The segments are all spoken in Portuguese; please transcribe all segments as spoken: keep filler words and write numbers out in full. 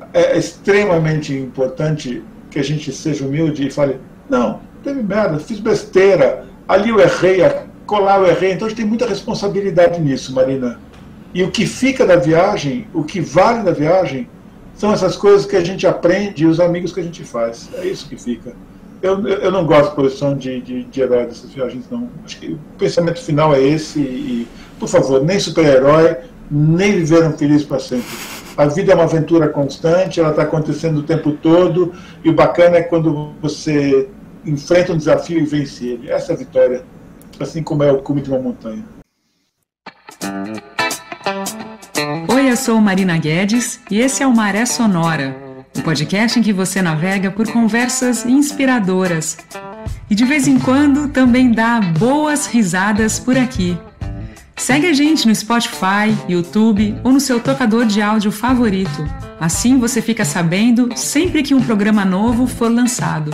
é extremamente importante que a gente seja humilde e fale, não, teve merda, fiz besteira, ali eu errei, colar eu errei, então a gente tem muita responsabilidade nisso, Marina. E o que fica da viagem, o que vale da viagem, são essas coisas que a gente aprende e os amigos que a gente faz. É isso que fica. Eu, eu não gosto de posição de, de, de herói dessas viagens, não. Acho que o pensamento final é esse e, por favor, nem super-herói, nem viveram felizes para sempre. A vida é uma aventura constante, ela está acontecendo o tempo todo, e o bacana é quando você enfrenta um desafio e vence ele. Essa é a vitória, assim como é o cume de uma montanha. Oi, eu sou Marina Guedes e esse é o Maré Sonora, o podcast em que você navega por conversas inspiradoras. E de vez em quando também dá boas risadas por aqui. Segue a gente no Spotify, YouTube ou no seu tocador de áudio favorito. Assim você fica sabendo sempre que um programa novo for lançado.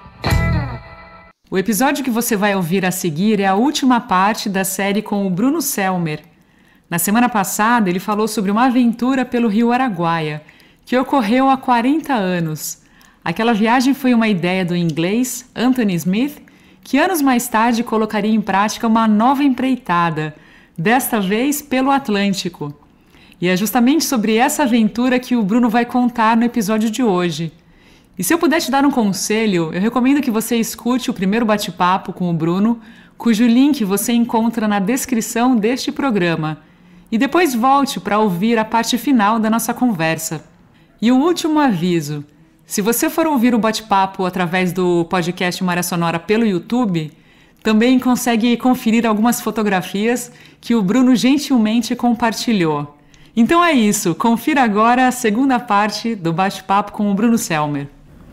O episódio que você vai ouvir a seguir é a última parte da série com o Bruno Selmer. Na semana passada, ele falou sobre uma aventura pelo Rio Araguaia, que ocorreu há quarenta anos. Aquela viagem foi uma ideia do inglês Anthony Smith, que anos mais tarde colocaria em prática uma nova empreitada, desta vez pelo Atlântico. E é justamente sobre essa aventura que o Bruno vai contar no episódio de hoje. E se eu puder te dar um conselho, eu recomendo que você escute o primeiro bate-papo com o Bruno, cujo link você encontra na descrição deste programa. E depois volte para ouvir a parte final da nossa conversa. E o último aviso, se você for ouvir o bate-papo através do podcast Maré Sonora pelo YouTube, também consegue conferir algumas fotografias que o Bruno gentilmente compartilhou. Então é isso, confira agora a segunda parte do bate-papo com o Bruno Selmer.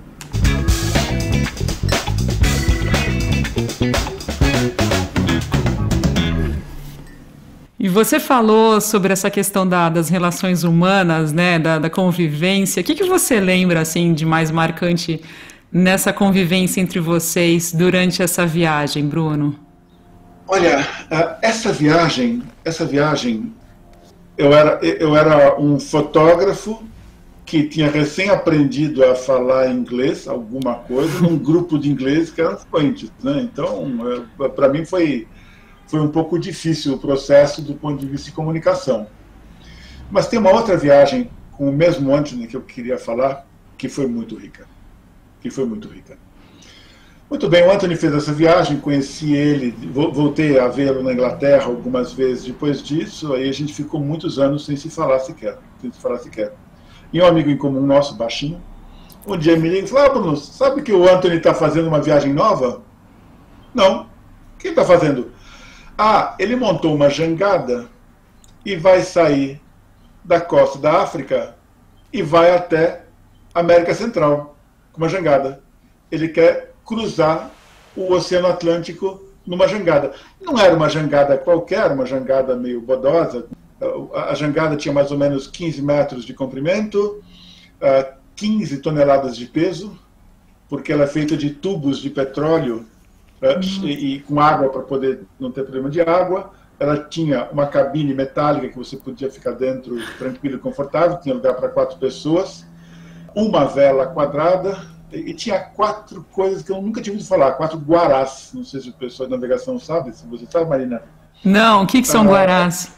E você falou sobre essa questão da, das relações humanas, né, da, da convivência. O que, que você lembra assim, de mais marcante nessa convivência entre vocês durante essa viagem, Bruno? Olha, essa viagem, essa viagem, eu era, eu era um fotógrafo que tinha recém aprendido a falar inglês, alguma coisa, num grupo de inglês que eram fluentes, né? Então, para mim foi... Foi um pouco difícil o processo do ponto de vista de comunicação. Mas tem uma outra viagem com o mesmo Anthony que eu queria falar, que foi muito rica. Que foi muito rica. Muito bem, o Anthony fez essa viagem, conheci ele, voltei a vê-lo na Inglaterra algumas vezes depois disso, aí a gente ficou muitos anos sem se falar sequer. Sem se falar sequer. E um amigo em comum nosso, baixinho, um dia me liga e falou, ah, Bruno, sabe que o Anthony está fazendo uma viagem nova? Não. Quem está fazendo? Ah, ele montou uma jangada e vai sair da costa da África e vai até a América Central com uma jangada. Ele quer cruzar o Oceano Atlântico numa jangada. Não era uma jangada qualquer, uma jangada meio bodosa. A jangada tinha mais ou menos quinze metros de comprimento, quinze toneladas de peso, porque ela é feita de tubos de petróleo Uhum. E, e com água para poder não ter problema de água. Ela tinha uma cabine metálica que você podia ficar dentro tranquilo e confortável, tinha lugar para quatro pessoas, uma vela quadrada e, e tinha quatro coisas que eu nunca tinha ouvido falar, quatro guarás. Não sei se o pessoal da navegação sabe, se você sabe, Marina. Não, o que, que são uh, guarás?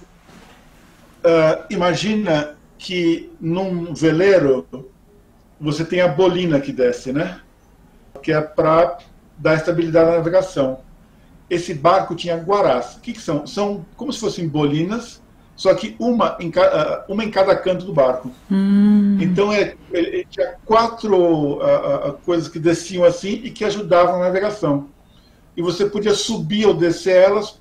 Uh, imagina que num veleiro você tem a bolina que desce, né? Que é para da estabilidade da navegação. Esse barco tinha guarás. O que, que são? São como se fossem bolinas, só que uma em, ca... uma em cada canto do barco. Hum. Então é, ele tinha quatro uh, uh, coisas que desciam assim e que ajudavam na navegação. E você podia subir ou descer elas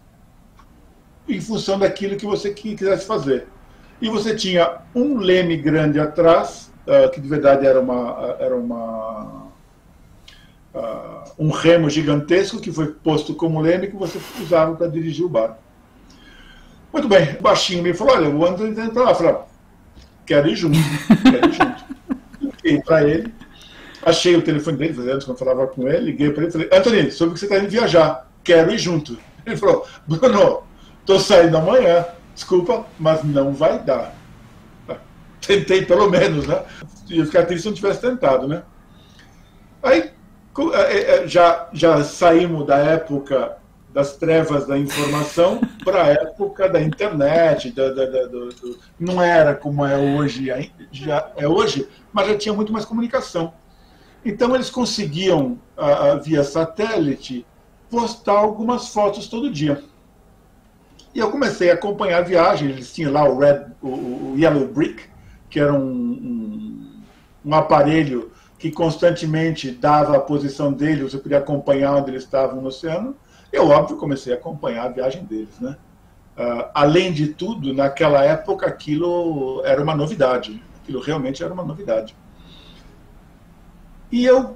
em função daquilo que você quisesse fazer. E você tinha um leme grande atrás, uh, que de verdade era uma... Era uma Uh, um remo gigantesco que foi posto como leme que você usava para dirigir o barco. Muito bem, o baixinho me falou, olha, o Anthony está indo lá. Eu falei, quero ir junto, quero ir junto. Liguei para ele, achei o telefone dele, fazia anos que eu falava com ele, liguei para ele e falei, Anthony, soube que você está indo viajar, quero ir junto. Ele falou, Bruno, estou saindo amanhã, desculpa, mas não vai dar. Tentei pelo menos, né? ia ficar triste se não tivesse tentado, né? Aí já, já saímos da época das trevas da informação para a época da internet, da, da, da, do, do, não era como é hoje, já é hoje, mas já tinha muito mais comunicação. Então eles conseguiam, uh, via satélite, postar algumas fotos todo dia. E eu comecei a acompanhar a viagem. Eles tinham lá o, Red, o, o Yellow Brick, que era um, um, um aparelho que constantemente dava a posição dele, você podia acompanhar onde eles estavam no oceano. Eu, óbvio, comecei a acompanhar a viagem deles, né? Uh, além de tudo, naquela época, aquilo era uma novidade. Aquilo realmente era uma novidade. E eu,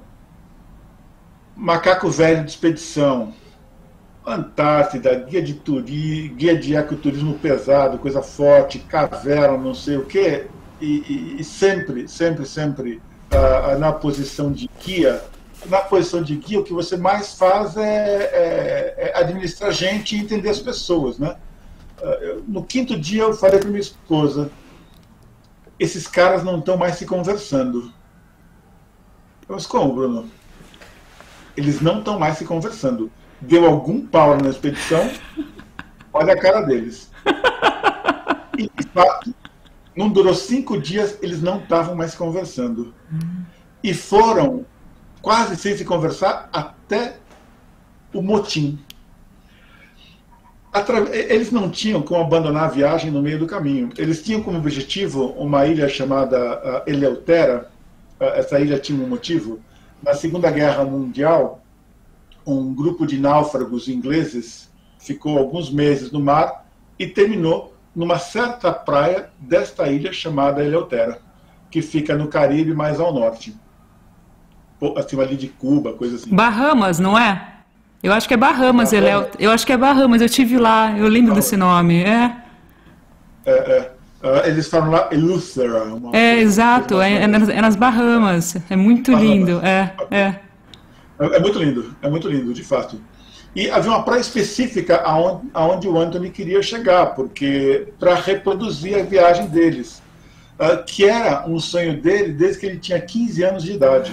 macaco velho de expedição, Antártida, guia de turismo, guia de ecoturismo pesado, coisa forte, caverna, não sei o quê, e, e, e sempre, sempre, sempre uh, na posição de guia. Na posição de guia, o que você mais faz é, é, é administrar gente e entender as pessoas, né? Uh, no quinto dia eu falei para minha esposa, esses caras não estão mais se conversando. Mas como, Bruno? Eles não estão mais se conversando. Deu algum pau na expedição, olha a cara deles. E, de fato, não durou cinco dias, eles não estavam mais conversando. E foram quase sem se conversar até o motim. Atra... Eles não tinham como abandonar a viagem no meio do caminho. Eles tinham como objetivo uma ilha chamada uh, Eleuthera. Essa ilha tinha um motivo. Na Segunda Guerra Mundial, um grupo de náufragos ingleses ficou alguns meses no mar e terminou numa certa praia desta ilha chamada Eleuthera, que fica no Caribe, mais ao norte. Acima ali de Cuba, coisa assim. Bahamas, não é? Eu acho que é Bahamas, Eleuthera. Eu acho que é Bahamas, eu tive lá, eu lembro desse nome. É, é. é. Uh, eles falam lá Eleuthera. Uma é, exato, é, é, nas, é nas Bahamas. É muito Bahamas. lindo. É, é. é, é muito lindo, é muito lindo, de fato. E havia uma praia específica aonde, aonde o Anthony queria chegar, porque para reproduzir a viagem deles, uh, que era um sonho dele desde que ele tinha quinze anos de idade.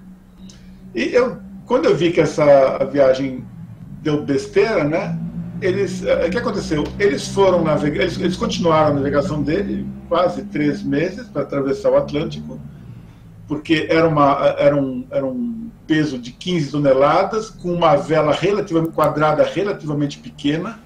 E eu, quando eu vi que essa viagem deu besteira, né? Eles, o que aconteceu? Eles foram navegar, eles, eles continuaram a navegação dele quase três meses para atravessar o Atlântico, porque era, uma, era, um, era um peso de quinze toneladas, com uma vela relativamente quadrada, relativamente pequena.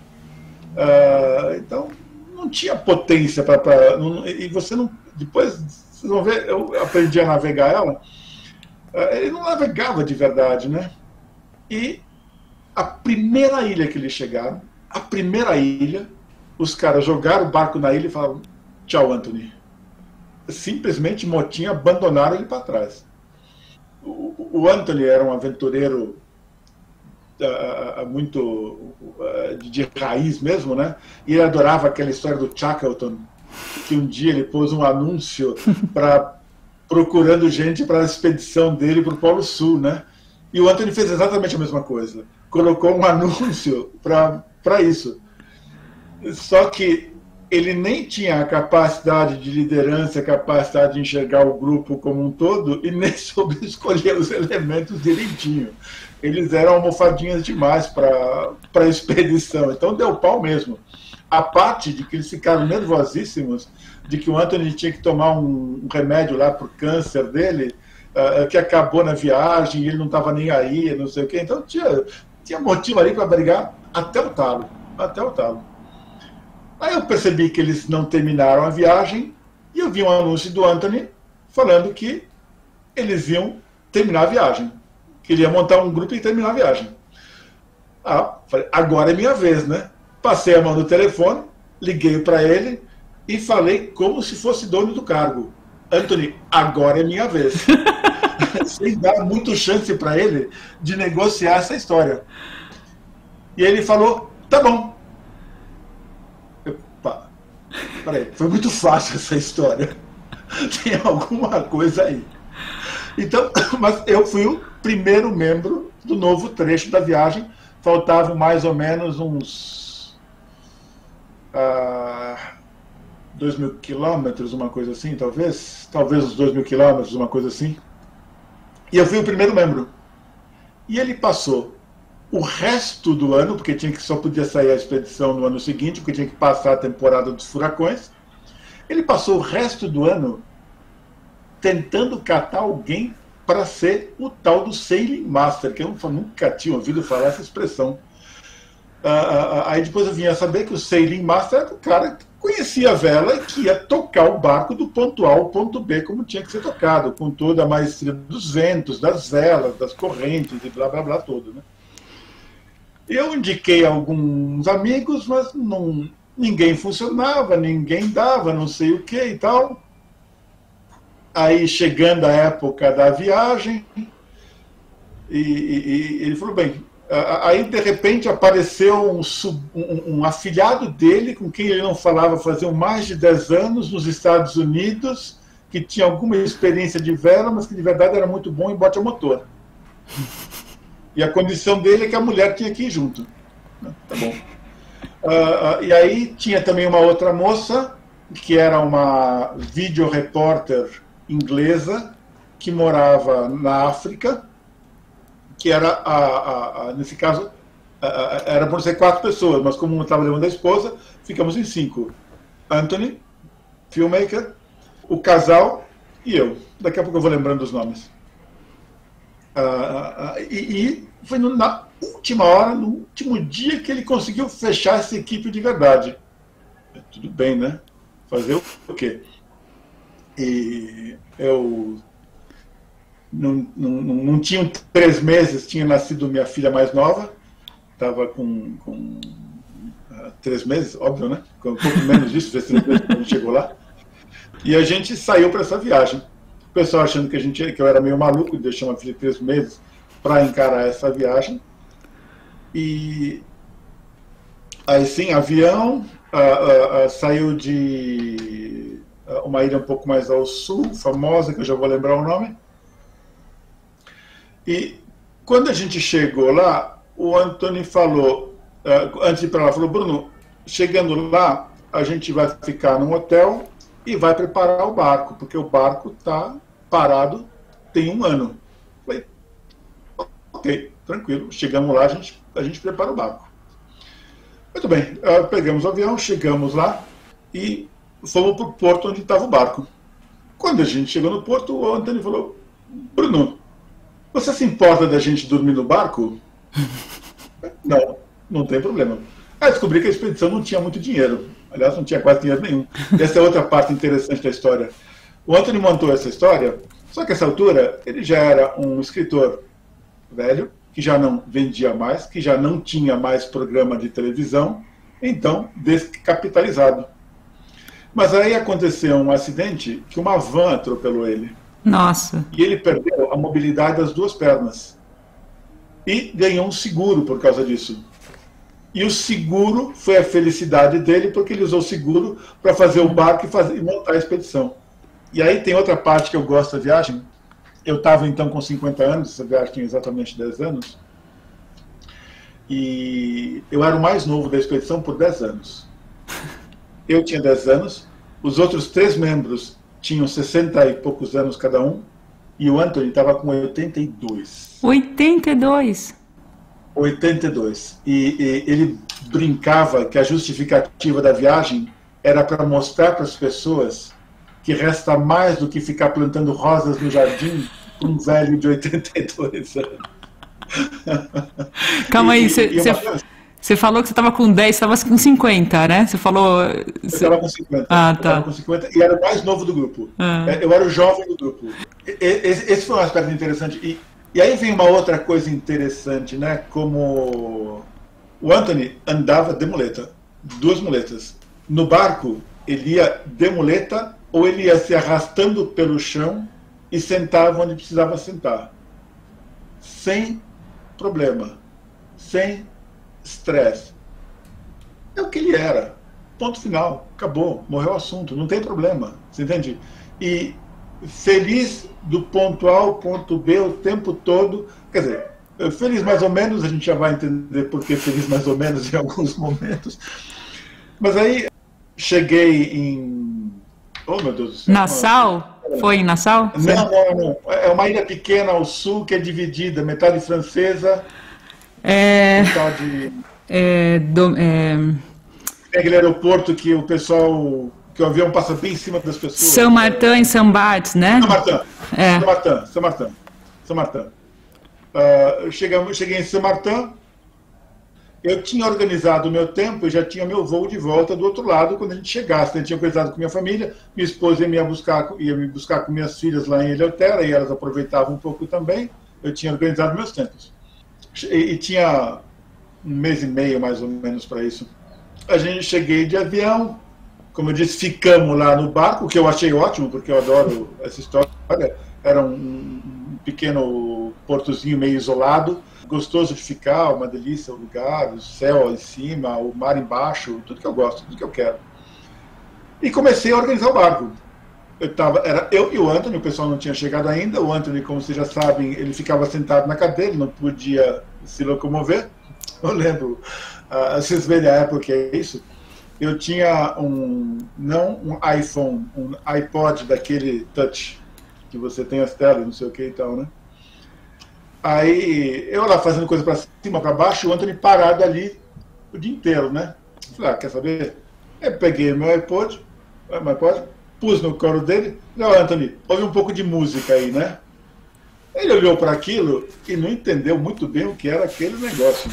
Uh, então, não tinha potência para... E você não... Depois, vocês vão ver, eu aprendi a navegar ela. Uh, ele não navegava de verdade, né? E a primeira ilha que eles chegaram, a primeira ilha, os caras jogaram o barco na ilha e falaram: tchau, Anthony. Simplesmente, motinho, abandonaram ele para trás. O, o Anthony era um aventureiro uh, muito uh, de, de raiz mesmo, né? E ele adorava aquela história do Shackleton, que um dia ele pôs um anúncio para procurando gente para a expedição dele para o Polo Sul, né? E o Anthony fez exatamente a mesma coisa. Colocou um anúncio para isso. Só que ele nem tinha a capacidade de liderança, a capacidade de enxergar o grupo como um todo, e nem soube escolher os elementos direitinho. Eles eram almofadinhas demais para a expedição. Então deu pau mesmo. A parte de que eles ficaram nervosíssimos, de que o Anthony tinha que tomar um, um remédio lá para o câncer dele, uh, que acabou na viagem, e ele não estava nem aí, não sei o quê. Então tinha... Tinha motivo ali para brigar até o talo, até o talo. Aí eu percebi que eles não terminaram a viagem e eu vi um anúncio do Anthony falando que eles iam terminar a viagem. Queria montar um grupo e terminar a viagem. Ah, falei, agora é minha vez, né? Passei a mão no telefone, liguei para ele e falei como se fosse dono do cargo. Anthony, agora é minha vez. Sem dar muito chance para ele de negociar essa história. E ele falou: tá bom. Eu, pá, peraí, foi muito fácil essa história. Tem alguma coisa aí. Então, mas eu fui o primeiro membro do novo trecho da viagem. Faltavam mais ou menos uns uh, dois mil quilômetros, uma coisa assim, talvez. Talvez uns dois mil quilômetros, uma coisa assim. E eu fui o primeiro membro. E ele passou o resto do ano, porque tinha que, só podia sair a expedição no ano seguinte, porque tinha que passar a temporada dos furacões. Ele passou o resto do ano tentando catar alguém para ser o tal do Sailing Master, que eu nunca tinha ouvido falar essa expressão. Uh, aí depois eu vinha saber que o Sailing Master era o cara que conhecia a vela e que ia tocar o barco do ponto A ao ponto B como tinha que ser tocado, com toda a maestria dos ventos, das velas, das correntes e blá blá blá todo, né? Eu indiquei alguns amigos, mas não, ninguém funcionava, ninguém dava, não sei o que e tal. Aí chegando a época da viagem, e, e, e ele falou, bem, aí de repente apareceu um, sub, um, um afilhado dele, com quem ele não falava faziam mais de dez anos, nos Estados Unidos, que tinha alguma experiência de vela, mas que de verdade era muito bom em bote a motor. E a condição dele é que a mulher tinha que ir junto. Tá bom. Uh, e aí tinha também uma outra moça, que era uma video repórter inglesa, que morava na África, que era, a, a, a, nesse caso, a, a, era por ser quatro pessoas, mas como eu estava levando a esposa, ficamos em cinco. Anthony, filmmaker, o casal e eu. Daqui a pouco eu vou lembrando dos nomes. Uh, uh, e, e foi no, na última hora, no último dia, que ele conseguiu fechar essa equipe de verdade. Tudo bem, né? Fazer o quê? E eu não, não, não tinha três meses, tinha nascido minha filha mais nova, estava com, com uh, três meses, óbvio, né? Com um pouco menos disso, fez três meses quando a gente chegou lá. E a gente saiu para essa viagem. O pessoal achando que, a gente, que eu era meio maluco, deixei uma filha de três meses para encarar essa viagem. E aí sim, avião, uh, uh, uh, saiu de uh, uma ilha um pouco mais ao sul, famosa, que eu já vou lembrar o nome. E quando a gente chegou lá, o Anthony falou, uh, antes de ir para lá, falou, Bruno, chegando lá, a gente vai ficar num hotel e vai preparar o barco, porque o barco está parado tem um ano. Falei, ok, tranquilo, chegamos lá, a gente, a gente prepara o barco. Muito bem, uh, pegamos o avião, chegamos lá e fomos para o porto onde estava o barco. Quando a gente chegou no porto, o Anthony falou, Bruno, você se importa da gente dormir no barco? Não, não tem problema. Aí descobri que a expedição não tinha muito dinheiro. Aliás, não tinha quase dinheiro nenhum. Essa é outra parte interessante da história. O Anthony montou essa história, só que a essa altura ele já era um escritor velho, que já não vendia mais, que já não tinha mais programa de televisão, então descapitalizado. Mas aí aconteceu um acidente que uma van atropelou ele. Nossa. E ele perdeu a mobilidade das duas pernas. E ganhou um seguro por causa disso. E o seguro foi a felicidade dele, porque ele usou o seguro para fazer o barco e, fazer, e montar a expedição. E aí tem outra parte que eu gosto da viagem. Eu estava então com cinquenta anos, essa viagem tinha exatamente dez anos. E eu era o mais novo da expedição por dez anos. Eu tinha dez anos, os outros três membros tinham sessenta e poucos anos cada um, e o Anthony estava com oitenta e dois. oitenta e dois? oitenta e dois. E, e ele brincava que a justificativa da viagem era para mostrar para as pessoas que resta mais do que ficar plantando rosas no jardim para um velho de oitenta e dois anos. Calma aí, você falou que você estava com dez, você estava com cinquenta, né? Você falou... Eu estava com cinquenta. Ah, tá. Eu estava com cinquenta e era o mais novo do grupo. Ah. Eu era o jovem do grupo. Esse foi um aspecto interessante. E, e aí vem uma outra coisa interessante, né? Como o Anthony andava de muleta, duas muletas. No barco, ele ia de muleta ou ele ia se arrastando pelo chão e sentava onde precisava sentar. Sem problema. Sem estresse. É o que ele era. Ponto final. Acabou. Morreu o assunto. Não tem problema. Você entende? E feliz do ponto A ao ponto B o tempo todo. Quer dizer, feliz mais ou menos, a gente já vai entender por que feliz mais ou menos em alguns momentos. Mas aí cheguei em Oh, meu Deus do céu. Nassau? Foi em Nassau? Não, não, não. É uma ilha pequena ao sul que é dividida, metade francesa, É, metade... é, do, é, Tem aquele aeroporto que o pessoal, que o avião passa bem em cima das pessoas. Saint-Martin e Saint-Barth, né? Saint-Martin, É. Saint-Martin, Saint-Martin, Saint-Martin. Uh, cheguei, cheguei em Saint-Martin, eu tinha organizado o meu tempo e já tinha meu voo de volta do outro lado quando a gente chegasse. Eu tinha conversado com minha família, minha esposa ia me buscar, ia me buscar com minhas filhas lá em Ilhéutera e elas aproveitavam um pouco também. Eu tinha organizado meus tempos. E, e tinha um mês e meio mais ou menos para isso. A gente cheguei de avião, como eu disse, ficamos lá no barco, que eu achei ótimo, porque eu adoro essa história. Era um, um pequeno portozinho meio isolado, gostoso de ficar, uma delícia o lugar, o céu em cima, o mar embaixo, tudo que eu gosto, tudo que eu quero. E comecei a organizar o barco. Eu tava, era eu e o Anthony, o pessoal não tinha chegado ainda. O Anthony, como vocês já sabem, ele ficava sentado na cadeira, ele não podia se locomover. Eu lembro, uh, vocês veem a época que é isso. Eu tinha um, não um iPhone, um iPod daquele touch, que você tem as telas, não sei o que e tal, né? Aí, eu lá fazendo coisa para cima, para baixo, o Anthony parado ali o dia inteiro, né? Falei, ah, quer saber? Eu peguei meu iPod, meu iPod, pus no colo dele, falei, ó, Anthony, ouve um pouco de música aí, né? Ele olhou para aquilo e não entendeu muito bem o que era aquele negócio.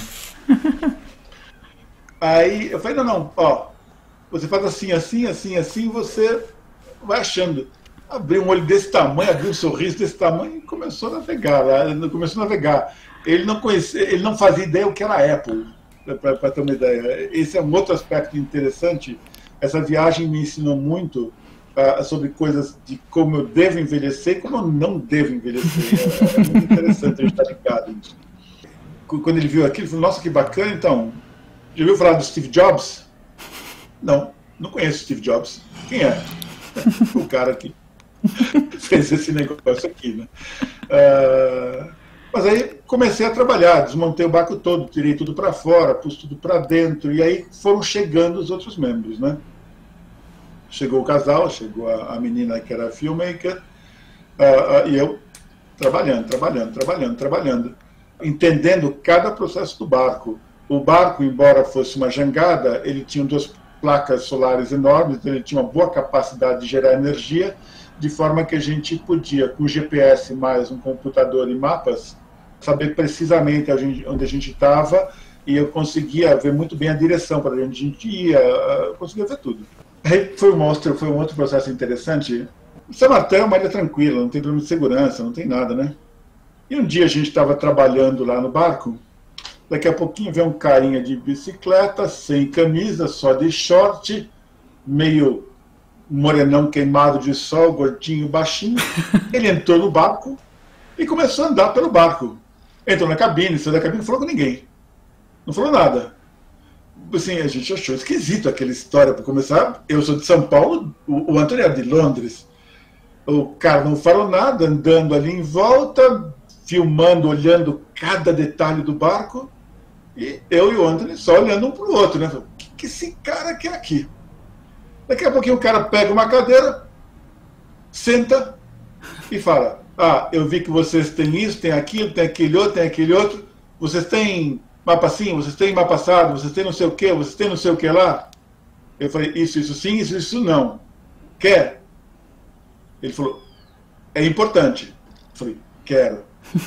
Aí eu falei, não, não, ó, você faz assim, assim, assim, assim, você vai achando. Abriu um olho desse tamanho, abriu um sorriso desse tamanho e começou a navegar. Começou a navegar. Ele não conhecia, ele não fazia ideia o que era a Apple, para ter uma ideia. Esse é um outro aspecto interessante. Essa viagem me ensinou muito uh, sobre coisas de como eu devo envelhecer e como eu não devo envelhecer. É, é muito interessante a gente estar ligado nisso. Quando ele viu aquilo, ele falou, nossa, que bacana, então. Já ouviu falar do Steve Jobs? Não, não conheço Steve Jobs. Quem é? O cara que fez esse negócio aqui, né? Uh, mas aí comecei a trabalhar, desmontei o barco todo, tirei tudo para fora, pus tudo para dentro, e aí foram chegando os outros membros, né? Chegou o casal, chegou a, a menina que era filmmaker, uh, uh, e eu trabalhando, trabalhando, trabalhando, trabalhando, entendendo cada processo do barco. O barco, embora fosse uma jangada, ele tinha duas placas solares enormes, então ele tinha uma boa capacidade de gerar energia, de forma que a gente podia, com G P S mais um computador e mapas, saber precisamente onde a gente estava, e eu conseguia ver muito bem a direção para onde a gente ia, eu conseguia ver tudo. Aí foi um outro, foi um outro processo interessante. Saint-Martin é uma ilha tranquila, não tem problema de segurança, não tem nada, né? E um dia a gente estava trabalhando lá no barco, daqui a pouquinho vem um carinha de bicicleta, sem camisa, só de short, meio morenão queimado de sol, gordinho, baixinho. Ele entrou no barco e começou a andar pelo barco. Entrou na cabine, saiu da cabine, não falou com ninguém. Não falou nada. Assim, a gente achou esquisito aquela história, para começar. Eu sou de São Paulo, o, o Antônio é de Londres. O cara não falou nada, andando ali em volta, filmando, olhando cada detalhe do barco. E eu e o Anthony só olhando um para o outro, né? O que, que esse cara quer aqui? Daqui a pouquinho o cara pega uma cadeira, senta e fala, ah, eu vi que vocês têm isso, tem aquilo, tem aquele outro, tem aquele outro, vocês têm mapa sim, vocês têm mapa passado, vocês têm não sei o que, vocês têm não sei o que lá. Eu falei, isso, isso sim, isso, isso não. Quer? Ele falou, é importante. Eu falei, quero.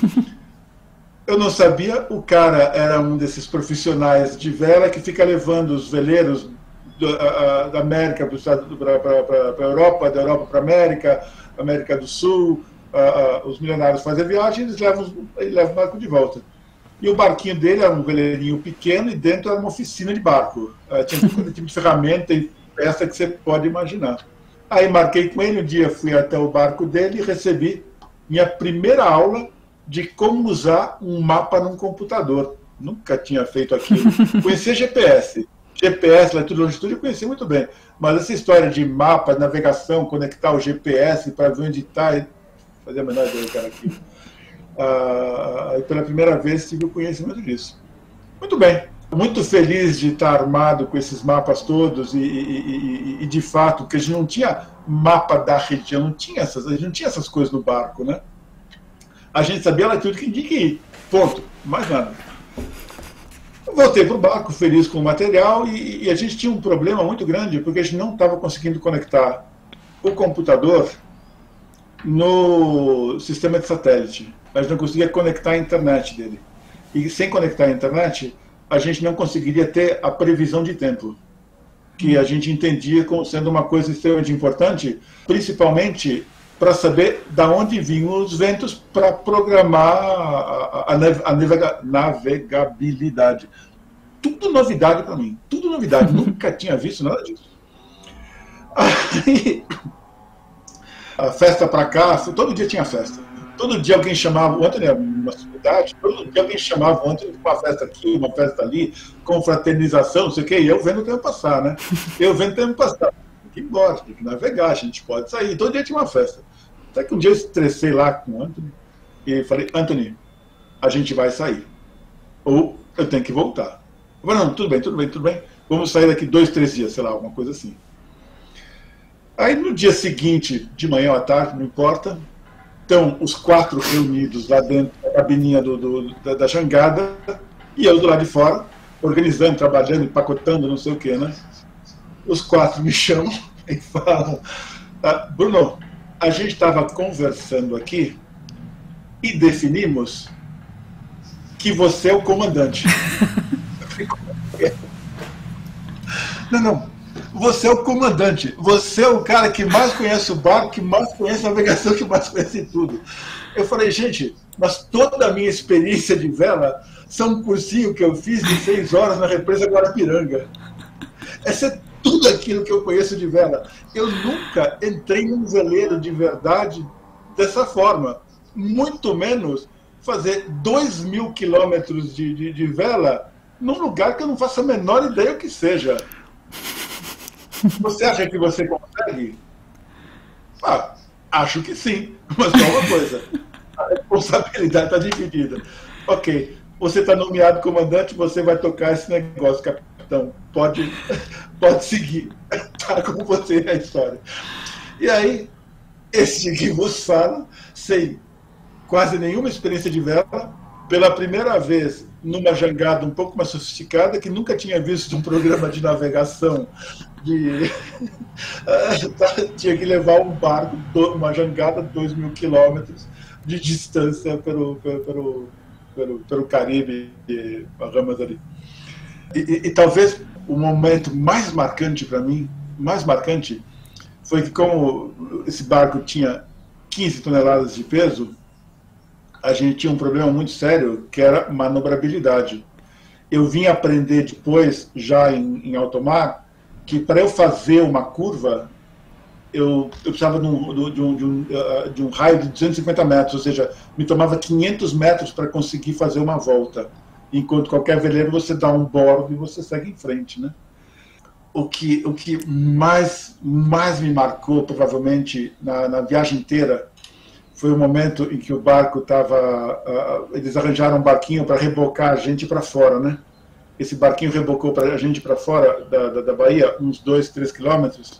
Eu não sabia, o cara era um desses profissionais de vela que fica levando os veleiros do, a, a, da América para a Europa, da Europa para a América, América do Sul, a, a, os milionários fazem a viagem e eles levam, eles levam o barco de volta. E o barquinho dele era um veleirinho pequeno e dentro era uma oficina de barco. Uh, tinha todo tipo de ferramenta e peça que você pode imaginar. Aí marquei com ele, um dia fui até o barco dele e recebi minha primeira aula de como usar um mapa num computador. Nunca tinha feito aquilo. Conhecia G P S. G P S, latitude e longitude, eu conhecia muito bem. Mas essa história de mapa, navegação, conectar o G P S para ver onde está, fazia a menor ideia do que era aquilo. Ah, pela primeira vez tive o conhecimento disso. Muito bem. muito feliz de estar armado com esses mapas todos e, e, e, e de fato, porque a gente não tinha mapa da região, não tinha essas, a gente não tinha essas coisas no barco, né? A gente sabia a latitude que tinha que ir, ponto, mais nada. Eu voltei para o barco feliz com o material e, e a gente tinha um problema muito grande porque a gente não estava conseguindo conectar o computador no sistema de satélite. A gente não conseguia conectar a internet dele. E sem conectar a internet, a gente não conseguiria ter a previsão de tempo, que a gente entendia como sendo uma coisa extremamente importante, principalmente para saber de onde vinham os ventos para programar a, a, a navega, navegabilidade. Tudo novidade para mim, tudo novidade, nunca tinha visto nada disso. Aí, a festa para cá, todo dia tinha festa. Todo dia alguém chamava o Antônio, uma cidade, todo dia alguém chamava o Antônio para uma festa aqui, uma festa ali, confraternização, não sei o quê, e eu vendo o tempo passar, né? Eu vendo o tempo passar. Tem que ir embora, tem que navegar, a gente pode sair. Todo dia tinha uma festa. Até que um dia eu estressei lá com o Antônio e falei, Antônio, a gente vai sair. Ou eu tenho que voltar. Eu falei, não, tudo bem, tudo bem, tudo bem. Vamos sair daqui dois, três dias, sei lá, alguma coisa assim. Aí no dia seguinte, de manhã ou à tarde, não importa, estão os quatro reunidos lá dentro da cabininha do, do, da, da jangada, e eu do lado de fora, organizando, trabalhando, empacotando, não sei o que, né? Os quatro me chamam e falam, ah, Bruno, a gente estava conversando aqui e definimos que você é o comandante. Não, não. Você é o comandante. Você é o cara que mais conhece o barco, que mais conhece a navegação, que mais conhece tudo. Eu falei, gente, mas toda a minha experiência de vela são um cursinho que eu fiz de seis horas na represa Guarapiranga. Essa é tudo aquilo que eu conheço de vela. Eu nunca entrei num veleiro de verdade dessa forma. Muito menos fazer dois mil quilômetros de, de, de vela num lugar que eu não faço a menor ideia o que seja. Você acha que você consegue? Ah, acho que sim, mas só uma coisa. A responsabilidade está dividida. Ok, você está nomeado comandante, você vai tocar esse negócio, capitão. Pode, pode seguir. Está com você a história. E aí, esse que vos fala, sem quase nenhuma experiência de vela, pela primeira vez numa jangada um pouco mais sofisticada, que nunca tinha visto um programa de navegação, de... tinha que levar um barco, uma jangada de dois mil quilômetros de distância pelo, pelo, pelo, pelo, pelo Caribe, e Bahamas ali. E, e, e talvez o momento mais marcante para mim, mais marcante, foi que como esse barco tinha quinze toneladas de peso, a gente tinha um problema muito sério, que era manobrabilidade. Eu vim aprender depois, já em, em alto mar, que para eu fazer uma curva, eu, eu precisava de um, de, um, de, um, de um raio de duzentos e cinquenta metros, ou seja, me tomava quinhentos metros para conseguir fazer uma volta. Enquanto qualquer veleiro, você dá um bordo e você segue em frente, né? O que, o que mais, mais me marcou, provavelmente, na, na viagem inteira, foi o momento em que o barco estava... Uh, eles arranjaram um barquinho para rebocar a gente para fora, né? Esse barquinho rebocou para a gente para fora da, da, da Bahia, uns dois, três quilômetros.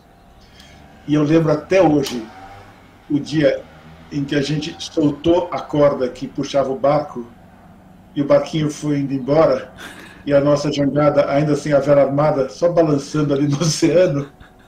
E eu lembro até hoje o dia em que a gente soltou a corda que puxava o barco e o barquinho foi indo embora e a nossa jangada, ainda sem a vela armada, só balançando ali no oceano.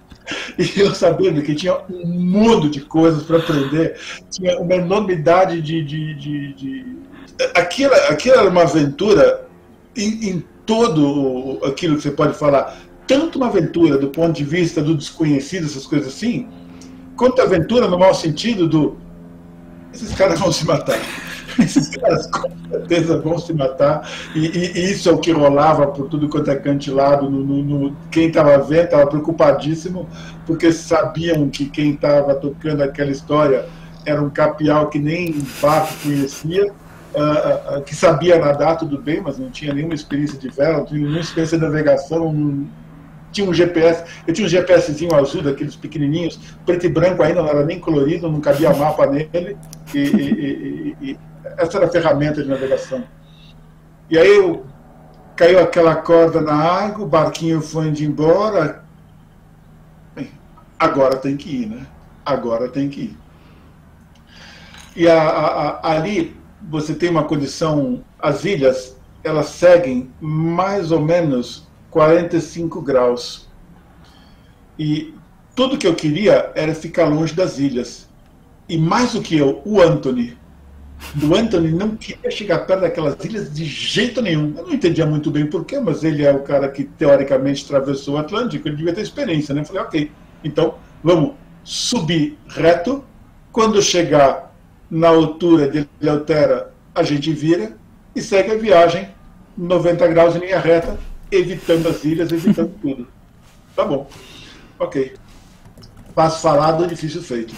E eu sabendo que tinha um mundo de coisas para aprender, tinha uma enormidade de... de, de, de... Aquilo, aquilo era uma aventura em, em todo aquilo que você pode falar. Tanto uma aventura do ponto de vista do desconhecido, essas coisas assim, quanto a aventura no mau sentido do... Esses caras vão se matar. Esses caras com certeza vão se matar, e, e, e isso é o que rolava por tudo quanto é cantilado. No, no, no, quem estava vendo estava preocupadíssimo, porque sabiam que quem estava tocando aquela história era um capial que nem barco conhecia, uh, uh, que sabia nadar, tudo bem, mas não tinha nenhuma experiência de vela, não tinha nenhuma experiência de navegação, não, tinha um G P S, eu tinha um GPSzinho azul, daqueles pequenininhos, preto e branco ainda, não era nem colorido, não cabia mapa nele, e, e, e, e essa era a ferramenta de navegação. E aí eu caiu aquela corda na água, o barquinho foi indo embora. Bem, agora tem que ir, né? Agora tem que ir. E a, a, a, ali você tem uma condição, as ilhas, elas seguem mais ou menos quarenta e cinco graus. E tudo que eu queria era ficar longe das ilhas. E mais do que eu, o Anthony. O Anthony não queria chegar perto daquelas ilhas de jeito nenhum. Eu não entendia muito bem porquê, mas ele é o cara que teoricamente atravessou o Atlântico, ele devia ter experiência, né? Eu falei, ok, então vamos subir reto. Quando chegar na altura de Eleuthera, a gente vira e segue a viagem noventa graus em linha reta, evitando as ilhas, evitando tudo. Tá bom. Ok. Passo falado, difícil feito.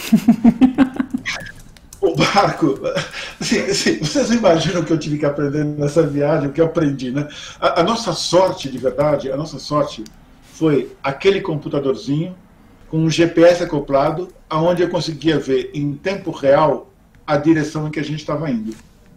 O barco, assim, assim, vocês imaginam o que eu tive que aprender nessa viagem, o que eu aprendi, né? A, a nossa sorte, de verdade, a nossa sorte foi aquele computadorzinho com um G P S acoplado, aonde eu conseguia ver em tempo real a direção em que a gente estava indo.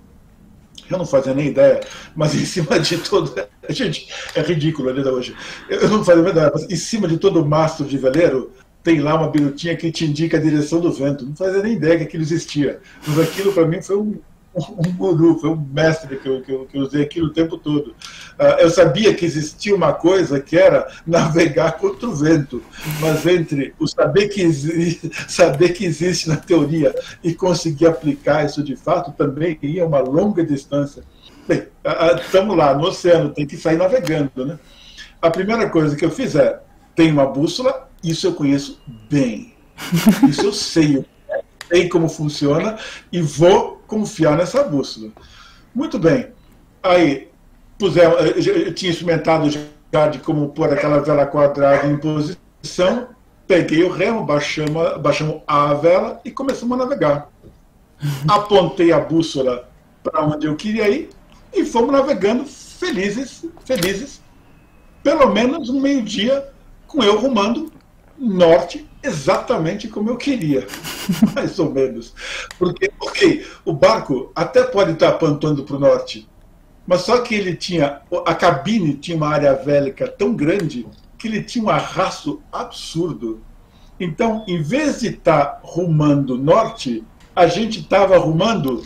Eu não fazia nem ideia, mas em cima de todo... Gente, é ridículo ainda hoje. Eu não fazia nem ideia, mas em cima de todo o mastro de veleiro, tem lá uma birutinha que te indica a direção do vento. Não fazia nem ideia que aquilo existia. Mas aquilo, para mim, foi um, um guru, foi um mestre que eu, que, eu, que eu usei aquilo o tempo todo. Uh, eu sabia que existia uma coisa que era navegar contra o vento. Mas entre o saber que, exi saber que existe na teoria e conseguir aplicar isso de fato, também ia uma longa distância. Bem, estamos uh, lá no oceano, tem que sair navegando, né? A primeira coisa que eu fiz é, tem uma bússola. Isso eu conheço bem. Isso eu sei. Sei como funciona e vou confiar nessa bússola. Muito bem. Aí, pusemos, eu tinha experimentado já de como pôr aquela vela quadrada em posição, peguei o remo, baixamos, baixamos a vela e começamos a navegar. Apontei a bússola para onde eu queria ir e fomos navegando felizes, felizes, pelo menos um meio-dia, com eu rumando norte, exatamente como eu queria, mais ou menos. Porque, ok, o barco até pode estar apontando para o norte, mas só que ele tinha, a cabine tinha uma área vélica tão grande que ele tinha um arrasto absurdo. Então, em vez de estar rumando norte, a gente estava rumando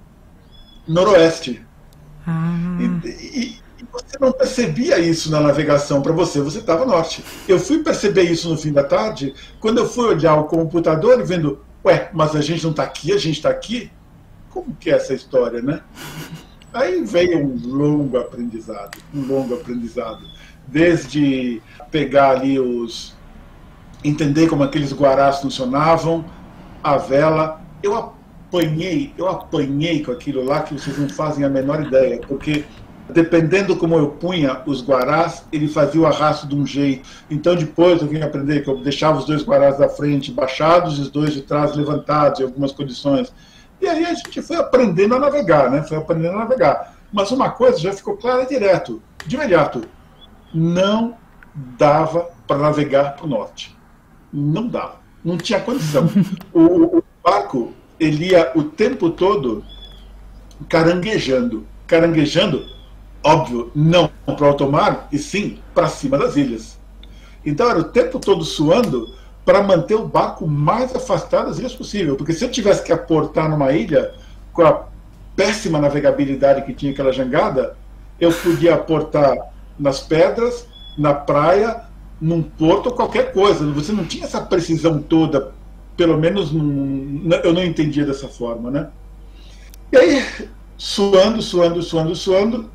noroeste. Ah. E, e, você não percebia isso na navegação, para você, você estava norte. Eu fui perceber isso no fim da tarde, quando eu fui olhar o computador e vendo, ué, mas a gente não está aqui, a gente está aqui? Como que é essa história, né? Aí veio um longo aprendizado, um longo aprendizado. Desde pegar ali os... entender como aqueles guarás funcionavam, a vela. Eu apanhei, eu apanhei com aquilo lá que vocês não fazem a menor ideia, porque... dependendo como eu punha os guarás, ele fazia o arrasto de um jeito. Então depois eu vim aprender que eu deixava os dois guarás da frente baixados e os dois de trás levantados em algumas condições. E aí a gente foi aprendendo a navegar, né? Foi aprendendo a navegar. Mas uma coisa já ficou clara direto, de imediato. Não dava para navegar para o norte. Não dava. Não tinha condição. O, o barco, ele ia o tempo todo caranguejando. Caranguejando, óbvio, não para o alto mar, e sim para cima das ilhas. Então era o tempo todo suando para manter o barco mais afastado das ilhas possível. Porque se eu tivesse que aportar numa ilha, com a péssima navegabilidade que tinha aquela jangada, eu podia aportar nas pedras, na praia, num porto ou qualquer coisa. Você não tinha essa precisão toda, pelo menos num, eu não entendia dessa forma, né? E aí, suando, suando, suando, suando,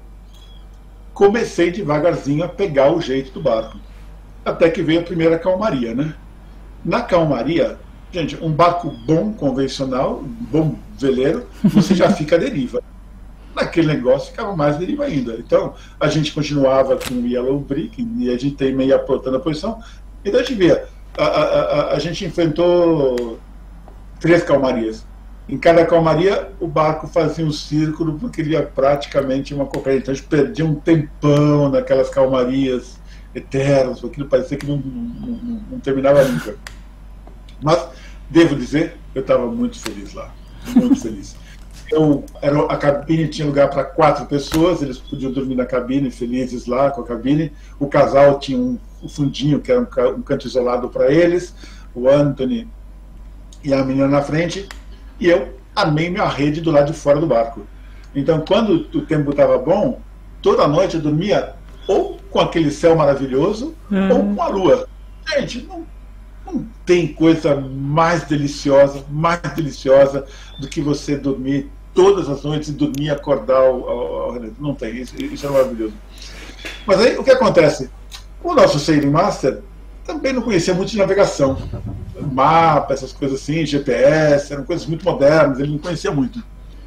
comecei devagarzinho a pegar o jeito do barco. Até que veio a primeira calmaria, né? Na calmaria, gente, um barco bom, convencional, um bom veleiro, você já fica à deriva. Naquele negócio ficava mais deriva ainda. Então, a gente continuava com o Yellow Brick, e a gente tem meio aportando a posição. Então, a gente via, a, a, a, a gente enfrentou três calmarias. Em cada calmaria, o barco fazia um círculo, porque ele ia praticamente uma corrente. Então, a gente perdia um tempão naquelas calmarias eternas, aquilo parecia que não, não, não terminava nunca. Mas, devo dizer, eu estava muito feliz lá, muito feliz. Eu, era, a cabine tinha lugar para quatro pessoas, eles podiam dormir na cabine, felizes lá com a cabine. O casal tinha um, um fundinho, que era um, um canto isolado para eles, o Anthony e a menina na frente, e eu armei minha rede do lado de fora do barco. Então, quando o tempo estava bom, toda noite eu dormia ou com aquele céu maravilhoso, uhum. ou com a lua. Gente, não, não tem coisa mais deliciosa, mais deliciosa do que você dormir todas as noites e dormir e acordar ao, ao, ao... Não tem, isso, isso é maravilhoso. Mas aí, o que acontece? O nosso Sailing Master também não conhecia muito de navegação. Mapa, essas coisas assim, G P S, eram coisas muito modernas, ele não conhecia muito.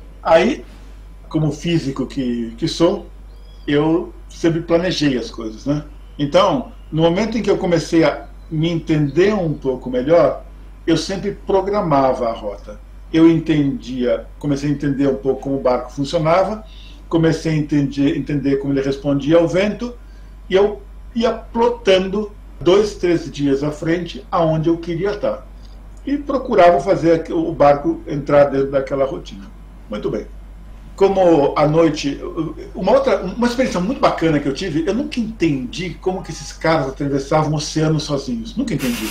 Aí, como físico que, que sou, eu sempre planejei as coisas, né? Então, no momento em que eu comecei a me entender um pouco melhor, eu sempre programava a rota. Eu entendia, comecei a entender um pouco como o barco funcionava, comecei a entender, entender como ele respondia ao vento, e eu ia plotando dois, três dias à frente aonde eu queria estar. E procurava fazer o barco entrar dentro daquela rotina. Muito bem. Como à noite, uma outra, uma experiência muito bacana que eu tive, eu nunca entendi como que esses caras atravessavam o oceano sozinhos. Nunca entendi.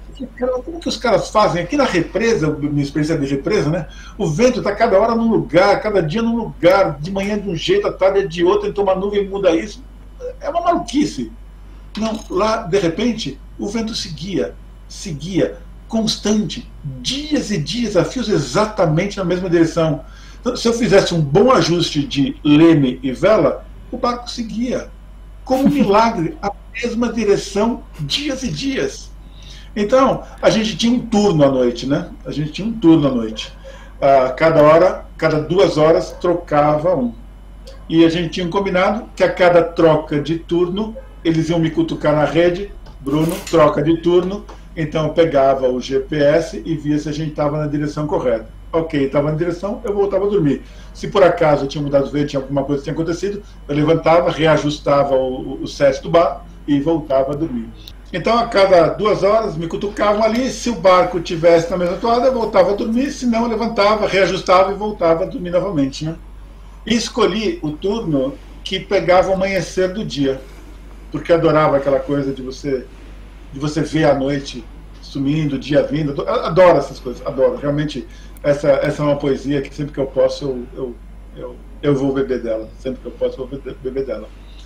Como que os caras fazem? Aqui na represa, minha experiência de represa, né? O vento está cada hora num lugar, cada dia num lugar, de manhã de um jeito, à tarde é de outro, então uma nuvem muda isso. É uma maluquice. Não, lá, de repente, o vento seguia, seguia, constante, dias e dias a fios exatamente na mesma direção. Então, se eu fizesse um bom ajuste de leme e vela, o barco seguia, como um milagre, a mesma direção, dias e dias. Então, a gente tinha um turno à noite, né? A gente tinha um turno à noite. Ah, cada hora, cada duas horas, trocava um. E a gente tinha um combinado que a cada troca de turno, eles iam me cutucar na rede, Bruno, troca de turno, então eu pegava o G P S e via se a gente estava na direção correta. Ok, estava na direção, eu voltava a dormir. Se por acaso eu tinha mudado o vento, tinha alguma coisa que tinha acontecido, eu levantava, reajustava o, o set do barco e voltava a dormir. Então, a cada duas horas, me cutucavam ali, se o barco estivesse na mesma toada, eu voltava a dormir, se não, eu levantava, reajustava e voltava a dormir novamente, né? E escolhi o turno que pegava o amanhecer do dia, porque adorava aquela coisa de você, de você ver a noite sumindo, o dia vindo. Adoro essas coisas, adoro. Realmente, essa, essa é uma poesia que sempre que eu posso, eu, eu, eu, eu vou beber dela. Sempre que eu posso, eu vou beber dela.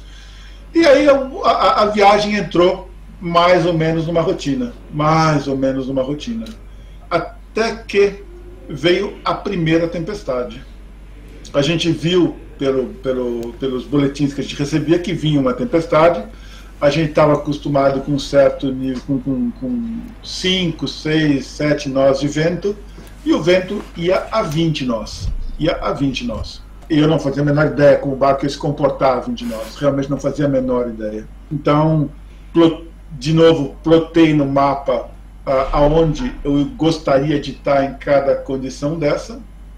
E aí eu, a, a viagem entrou mais ou menos numa rotina. Mais ou menos numa rotina. Até que veio a primeira tempestade. A gente viu pelo, pelo, pelos boletins que a gente recebia que vinha uma tempestade. A gente estava acostumado com um certo nível, com cinco, seis, sete nós de vento, e o vento ia a vinte nós. Ia a vinte nós. E eu não fazia a menor ideia como o barco ia se comportar a vinte nós. Realmente não fazia a menor ideia. Então, de novo, plotei no mapa uh, aonde eu gostaria de estar em cada condição dessa.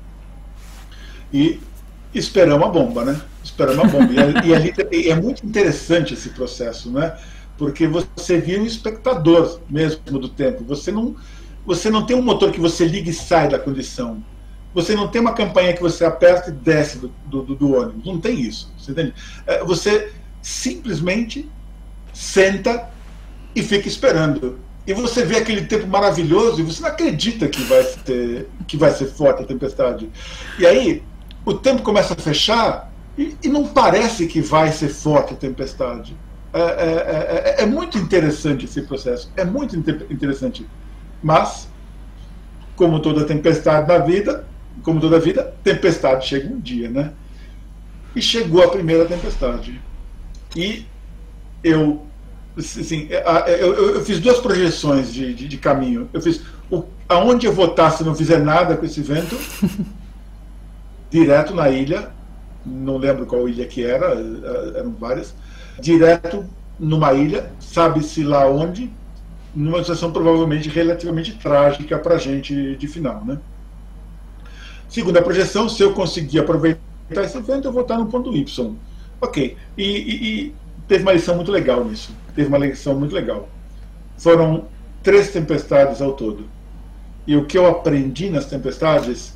E esperamos a bomba, né? Esperamos a bomba. E, e ali e é muito interessante esse processo, né? Porque você vira um espectador mesmo do tempo. Você não, você não tem um motor que você liga e sai da condição. Você não tem uma campanha que você aperta e desce do, do, do ônibus. Não tem isso. Você entende? Você simplesmente senta e fica esperando. E você vê aquele tempo maravilhoso e você não acredita que vai ser, que vai ser forte a tempestade. E aí, o tempo começa a fechar e, e não parece que vai ser forte a tempestade. É, é, é, é muito interessante esse processo. É muito inter interessante. Mas, como toda tempestade na vida, como toda vida, tempestade chega um dia, né? E chegou a primeira tempestade. E eu, assim, eu, eu, eu fiz duas projeções de, de, de caminho. Eu fiz o, aonde eu vou estar se não fizer nada com esse vento, direto na ilha, não lembro qual ilha que era, eram várias, direto numa ilha, sabe-se lá onde, numa situação provavelmente relativamente trágica para a gente de final, né? Segunda projeção, se eu conseguir aproveitar esse evento, eu vou estar no ponto Y. Ok, e, e, e teve uma lição muito legal nisso, teve uma lição muito legal. Foram três tempestades ao todo. E o que eu aprendi nas tempestades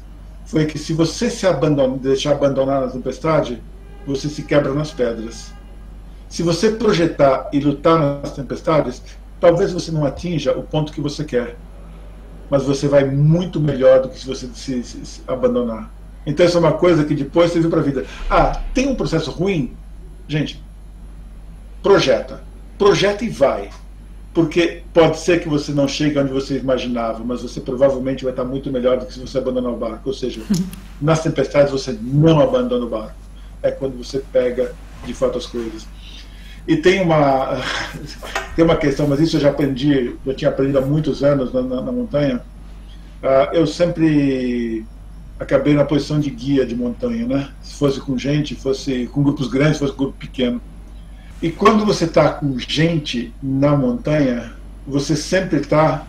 foi que se você se abandona, deixar abandonar na tempestade, você se quebra nas pedras. Se você projetar e lutar nas tempestades, talvez você não atinja o ponto que você quer, mas você vai muito melhor do que se você se, se, se abandonar. Então isso é uma coisa que depois você viu para a vida. Ah, tem um processo ruim? Gente, projeta. Projeta e vai. Porque pode ser que você não chegue onde você imaginava, mas você provavelmente vai estar muito melhor do que se você abandonar o barco. Ou seja, nas tempestades você não abandona o barco. É quando você pega de fato as coisas. E tem uma, tem uma questão, mas isso eu já aprendi, eu tinha aprendido há muitos anos na, na, na montanha. Uh, eu sempre acabei na posição de guia de montanha, né? Se fosse com gente, fosse com grupos grandes, fosse com grupo pequeno. E quando você está com gente na montanha, você sempre está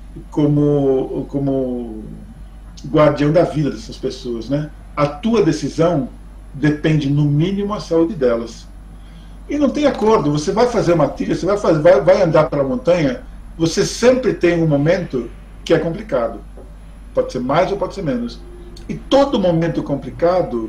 como, como guardião da vida dessas pessoas, né? A tua decisão depende, no mínimo, da saúde delas. E não tem acordo, você vai fazer uma trilha, você vai, fazer, vai, vai andar pela montanha, você sempre tem um momento que é complicado. Pode ser mais ou pode ser menos. E todo momento complicado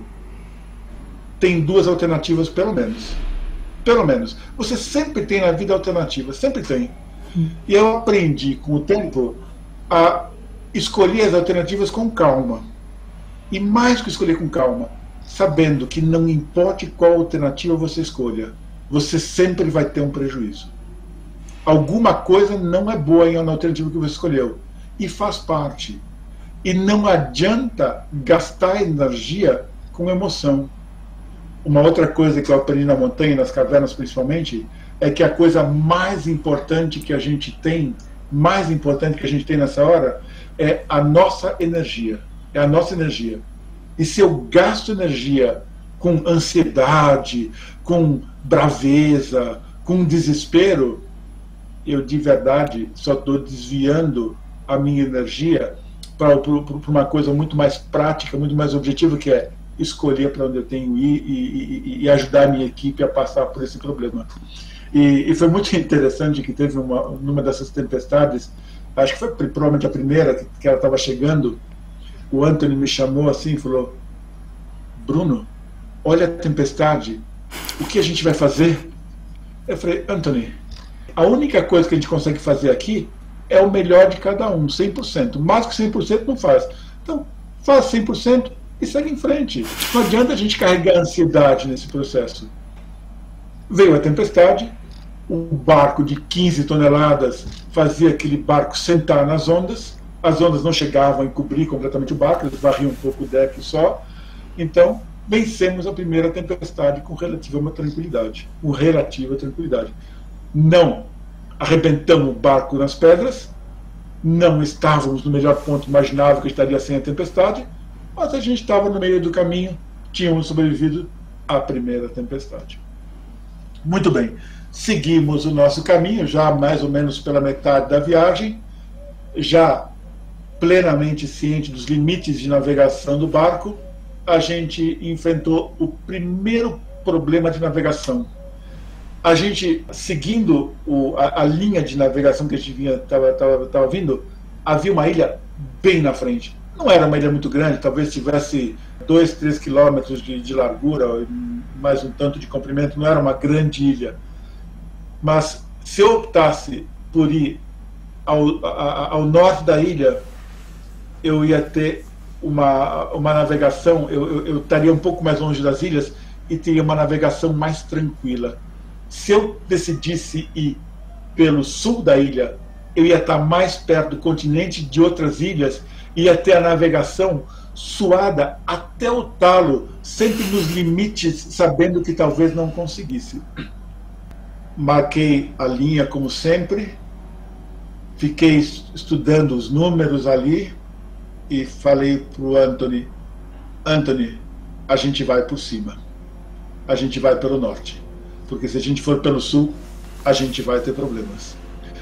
tem duas alternativas, pelo menos. Pelo menos. Você sempre tem na vida alternativa, sempre tem. Hum. E eu aprendi com o tempo a escolher as alternativas com calma. E mais que escolher com calma, sabendo que não importa qual alternativa você escolha, você sempre vai ter um prejuízo. Alguma coisa não é boa na alternativa que você escolheu. E faz parte. E não adianta gastar energia com emoção. Uma outra coisa que eu aprendi na montanha, nas cavernas principalmente, é que a coisa mais importante que a gente tem, mais importante que a gente tem nessa hora, é a nossa energia. É a nossa energia. E se eu gasto energia com ansiedade, com braveza, com desespero, eu de verdade só estou desviando a minha energia para uma coisa muito mais prática, muito mais objetiva, que é escolher para onde eu tenho ir e, e, e ajudar a minha equipe a passar por esse problema. E, e foi muito interessante que teve uma, numa dessas tempestades, acho que foi provavelmente a primeira, que, que ela estava chegando, o Anthony me chamou assim e falou: Bruno, olha a tempestade, o que a gente vai fazer? Eu falei: Anthony, a única coisa que a gente consegue fazer aqui é o melhor de cada um, cem por cento. Mais que cem por cento não faz. Então, faz cem por cento e segue em frente. Não adianta a gente carregar ansiedade nesse processo. Veio a tempestade, um barco de quinze toneladas fazia aquele barco sentar nas ondas, as ondas não chegavam a cobrir completamente o barco, eles varriam um pouco o deck só. Então, vencemos a primeira tempestade com relativa tranquilidade. Com relativa tranquilidade. Não arrebentamos o barco nas pedras, não estávamos no melhor ponto imaginável que estaria sem a tempestade, mas a gente estava no meio do caminho, tínhamos sobrevivido à primeira tempestade. Muito bem, seguimos o nosso caminho, já mais ou menos pela metade da viagem, já plenamente ciente dos limites de navegação do barco, a gente enfrentou o primeiro problema de navegação. A gente, seguindo o, a, a linha de navegação que a gente estava vindo, havia uma ilha bem na frente. Não era uma ilha muito grande, talvez tivesse dois, três quilômetros de, de largura, mais um tanto de comprimento, não era uma grande ilha. Mas se eu optasse por ir ao, a, ao norte da ilha, eu ia ter uma, uma navegação, eu, eu, eu estaria um pouco mais longe das ilhas e teria uma navegação mais tranquila. Se eu decidisse ir pelo sul da ilha, eu ia estar mais perto do continente, de outras ilhas, ia ter a navegação suada até o talo, sempre nos limites, sabendo que talvez não conseguisse. Marquei a linha como sempre, fiquei estudando os números ali e falei para o Anthony: Anthony, a gente vai por cima, a gente vai pelo norte. Porque se a gente for pelo sul, a gente vai ter problemas.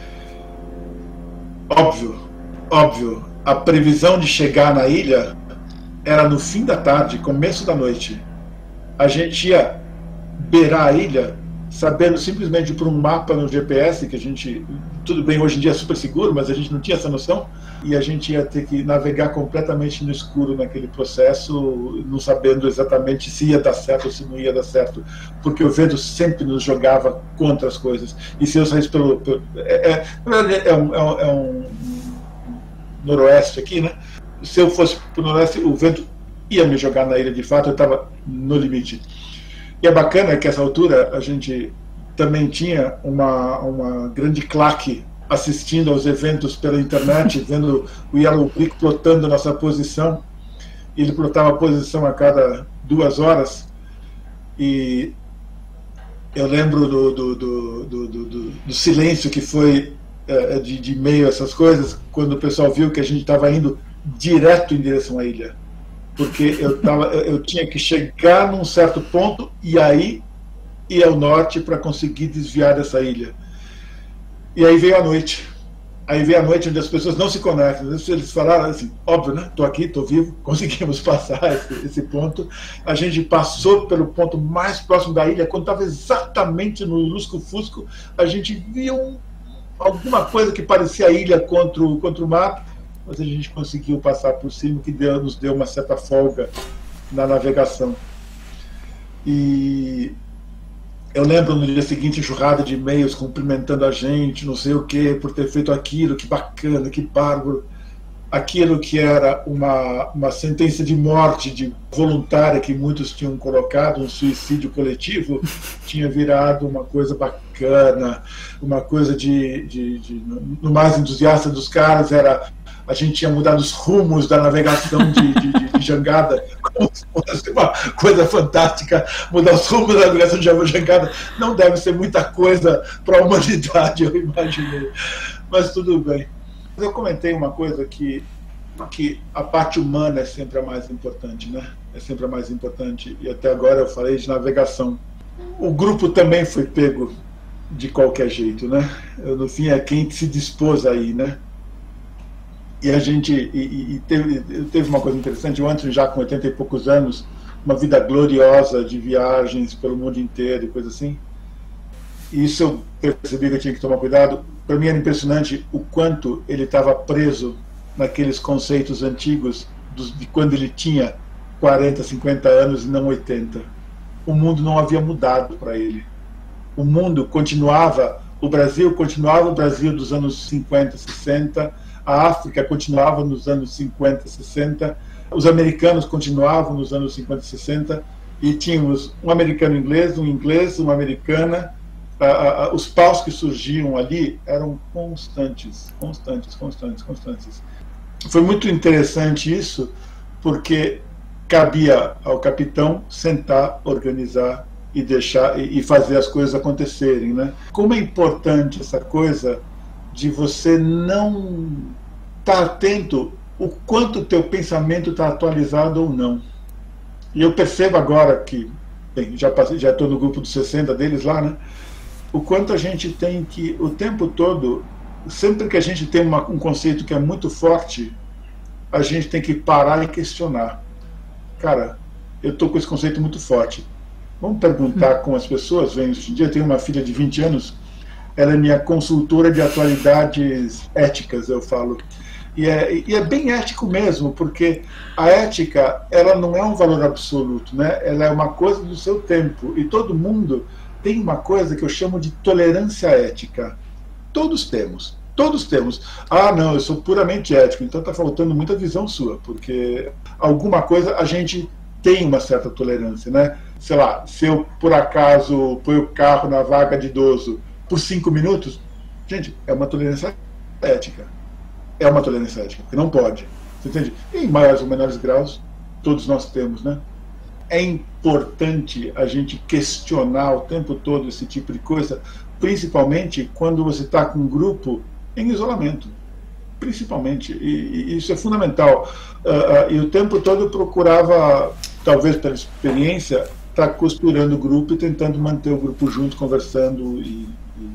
Óbvio, óbvio, a previsão de chegar na ilha era no fim da tarde, começo da noite. A gente ia beirar a ilha sabendo simplesmente por um mapa no G P S, que a gente, tudo bem, hoje em dia é super seguro, mas a gente não tinha essa noção, e a gente ia ter que navegar completamente no escuro naquele processo, não sabendo exatamente se ia dar certo ou se não ia dar certo, porque o vento sempre nos jogava contra as coisas. E se eu saísse pelo... pelo é, é, é, um, é, um, é um noroeste aqui, né? Se eu fosse para o noroeste, o vento ia me jogar na ilha de fato, eu estava no limite. E é bacana que, a essa altura, a gente também tinha uma, uma grande claque assistindo aos eventos pela internet, vendo o Yellow Brick plotando a nossa posição. Ele plotava a posição a cada duas horas. E eu lembro do, do, do, do, do, do silêncio que foi é, de, de meio a essas coisas, quando o pessoal viu que a gente estava indo direto em direção à ilha. Porque eu, tava, eu tinha que chegar num certo ponto e aí ir ao norte para conseguir desviar dessa ilha. E aí veio a noite. Aí veio a noite onde as pessoas não se conectam. Eles falaram assim, óbvio, né? Estou aqui, estou vivo, conseguimos passar esse, esse ponto. A gente passou pelo ponto mais próximo da ilha, quando estava exatamente no lusco-fusco, a gente viu alguma coisa que parecia a ilha contra o, contra o mar, mas a gente conseguiu passar por cima, que deu, nos deu uma certa folga na navegação. E eu lembro no dia seguinte enxurrada de e-mails cumprimentando a gente, não sei o que, por ter feito aquilo, que bacana, que bárbaro. Aquilo que era uma, uma sentença de morte de voluntária que muitos tinham colocado, um suicídio coletivo, tinha virado uma coisa bacana, uma coisa de... de, de no mais entusiasta dos caras era... A gente tinha mudado os rumos da navegação de, de, de, de jangada, como se fosse uma coisa fantástica, mudar os rumos da navegação de jangada. Não deve ser muita coisa para a humanidade, eu imaginei. Mas tudo bem. Eu comentei uma coisa que, que a parte humana é sempre a mais importante, né? É sempre a mais importante. E até agora eu falei de navegação. O grupo também foi pego de qualquer jeito, né? No fim é quem se dispôs aí, né? E a gente e, e teve, teve uma coisa interessante, o Antony já com oitenta e poucos anos, uma vida gloriosa de viagens pelo mundo inteiro e coisa assim. E isso eu percebi que eu tinha que tomar cuidado. Para mim era impressionante o quanto ele estava preso naqueles conceitos antigos dos, de quando ele tinha quarenta, cinquenta anos e não oitenta. O mundo não havia mudado para ele. O mundo continuava, o Brasil continuava o Brasil dos anos cinquenta, sessenta, a África continuava nos anos cinquenta, sessenta, os americanos continuavam nos anos cinquenta, sessenta, e tínhamos um americano inglês, um inglês, uma americana. A, a, os paus que surgiam ali eram constantes, constantes, constantes, constantes. Foi muito interessante isso, porque cabia ao capitão sentar, organizar e deixar e, e fazer as coisas acontecerem, né? Como é importante essa coisa de você não estar atento o quanto o teu pensamento está atualizado ou não. E eu percebo agora que, bem, já passei, já estou no grupo dos sessenta deles lá, né? O quanto a gente tem que, o tempo todo, sempre que a gente tem uma, um conceito que é muito forte, a gente tem que parar e questionar. Cara, eu estou com esse conceito muito forte. Vamos perguntar com as pessoas. Vem, hoje em dia eu tenho uma filha de vinte anos, ela é minha consultora de atualidades éticas, eu falo. E é, e é bem ético mesmo, porque a ética, ela não é um valor absoluto, né? Ela é uma coisa do seu tempo. E todo mundo tem uma coisa que eu chamo de tolerância ética. Todos temos. Todos temos. Ah, não, eu sou puramente ético, então está faltando muita visão sua, porque alguma coisa a gente tem uma certa tolerância, né? Sei lá, se eu, por acaso, ponho o carro na vaga de idoso por cinco minutos, gente, é uma tolerância ética. É uma tolerância ética, porque não pode. Você entende? Em maiores ou menores graus, todos nós temos, né? É importante a gente questionar o tempo todo esse tipo de coisa, principalmente quando você está com um grupo em isolamento. Principalmente. E, e isso é fundamental. Uh, uh, e o tempo todo eu procurava, talvez pela experiência, estar tá costurando o grupo e tentando manter o grupo junto, conversando e,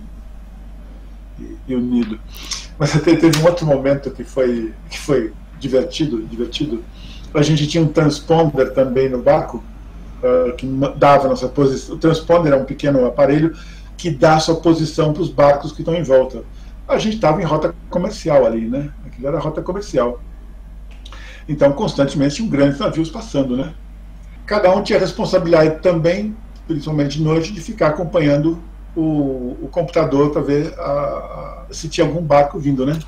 e, e unido. Mas até teve um outro momento que foi, que foi divertido, divertido. A gente tinha um transponder também no barco, uh, que dava a nossa posição. O transponder é um pequeno aparelho que dá a sua posição para os barcos que estão em volta. A gente estava em rota comercial ali, né? Aquilo era rota comercial. Então, constantemente, tinham grandes navios passando, né? Cada um tinha responsabilidade também, principalmente de noite, de ficar acompanhando o, o computador para ver a, a, se tinha algum barco vindo, né?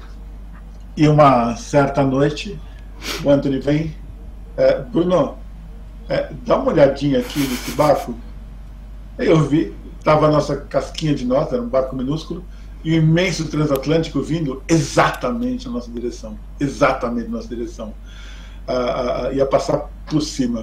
E uma certa noite, o Anthony vem, é, Bruno, é, dá uma olhadinha aqui nesse barco. Aí eu vi, estava a nossa casquinha de nota, era um barco minúsculo, e o imenso transatlântico vindo exatamente na nossa direção, exatamente na nossa direção. Ah, ah, ia passar por cima.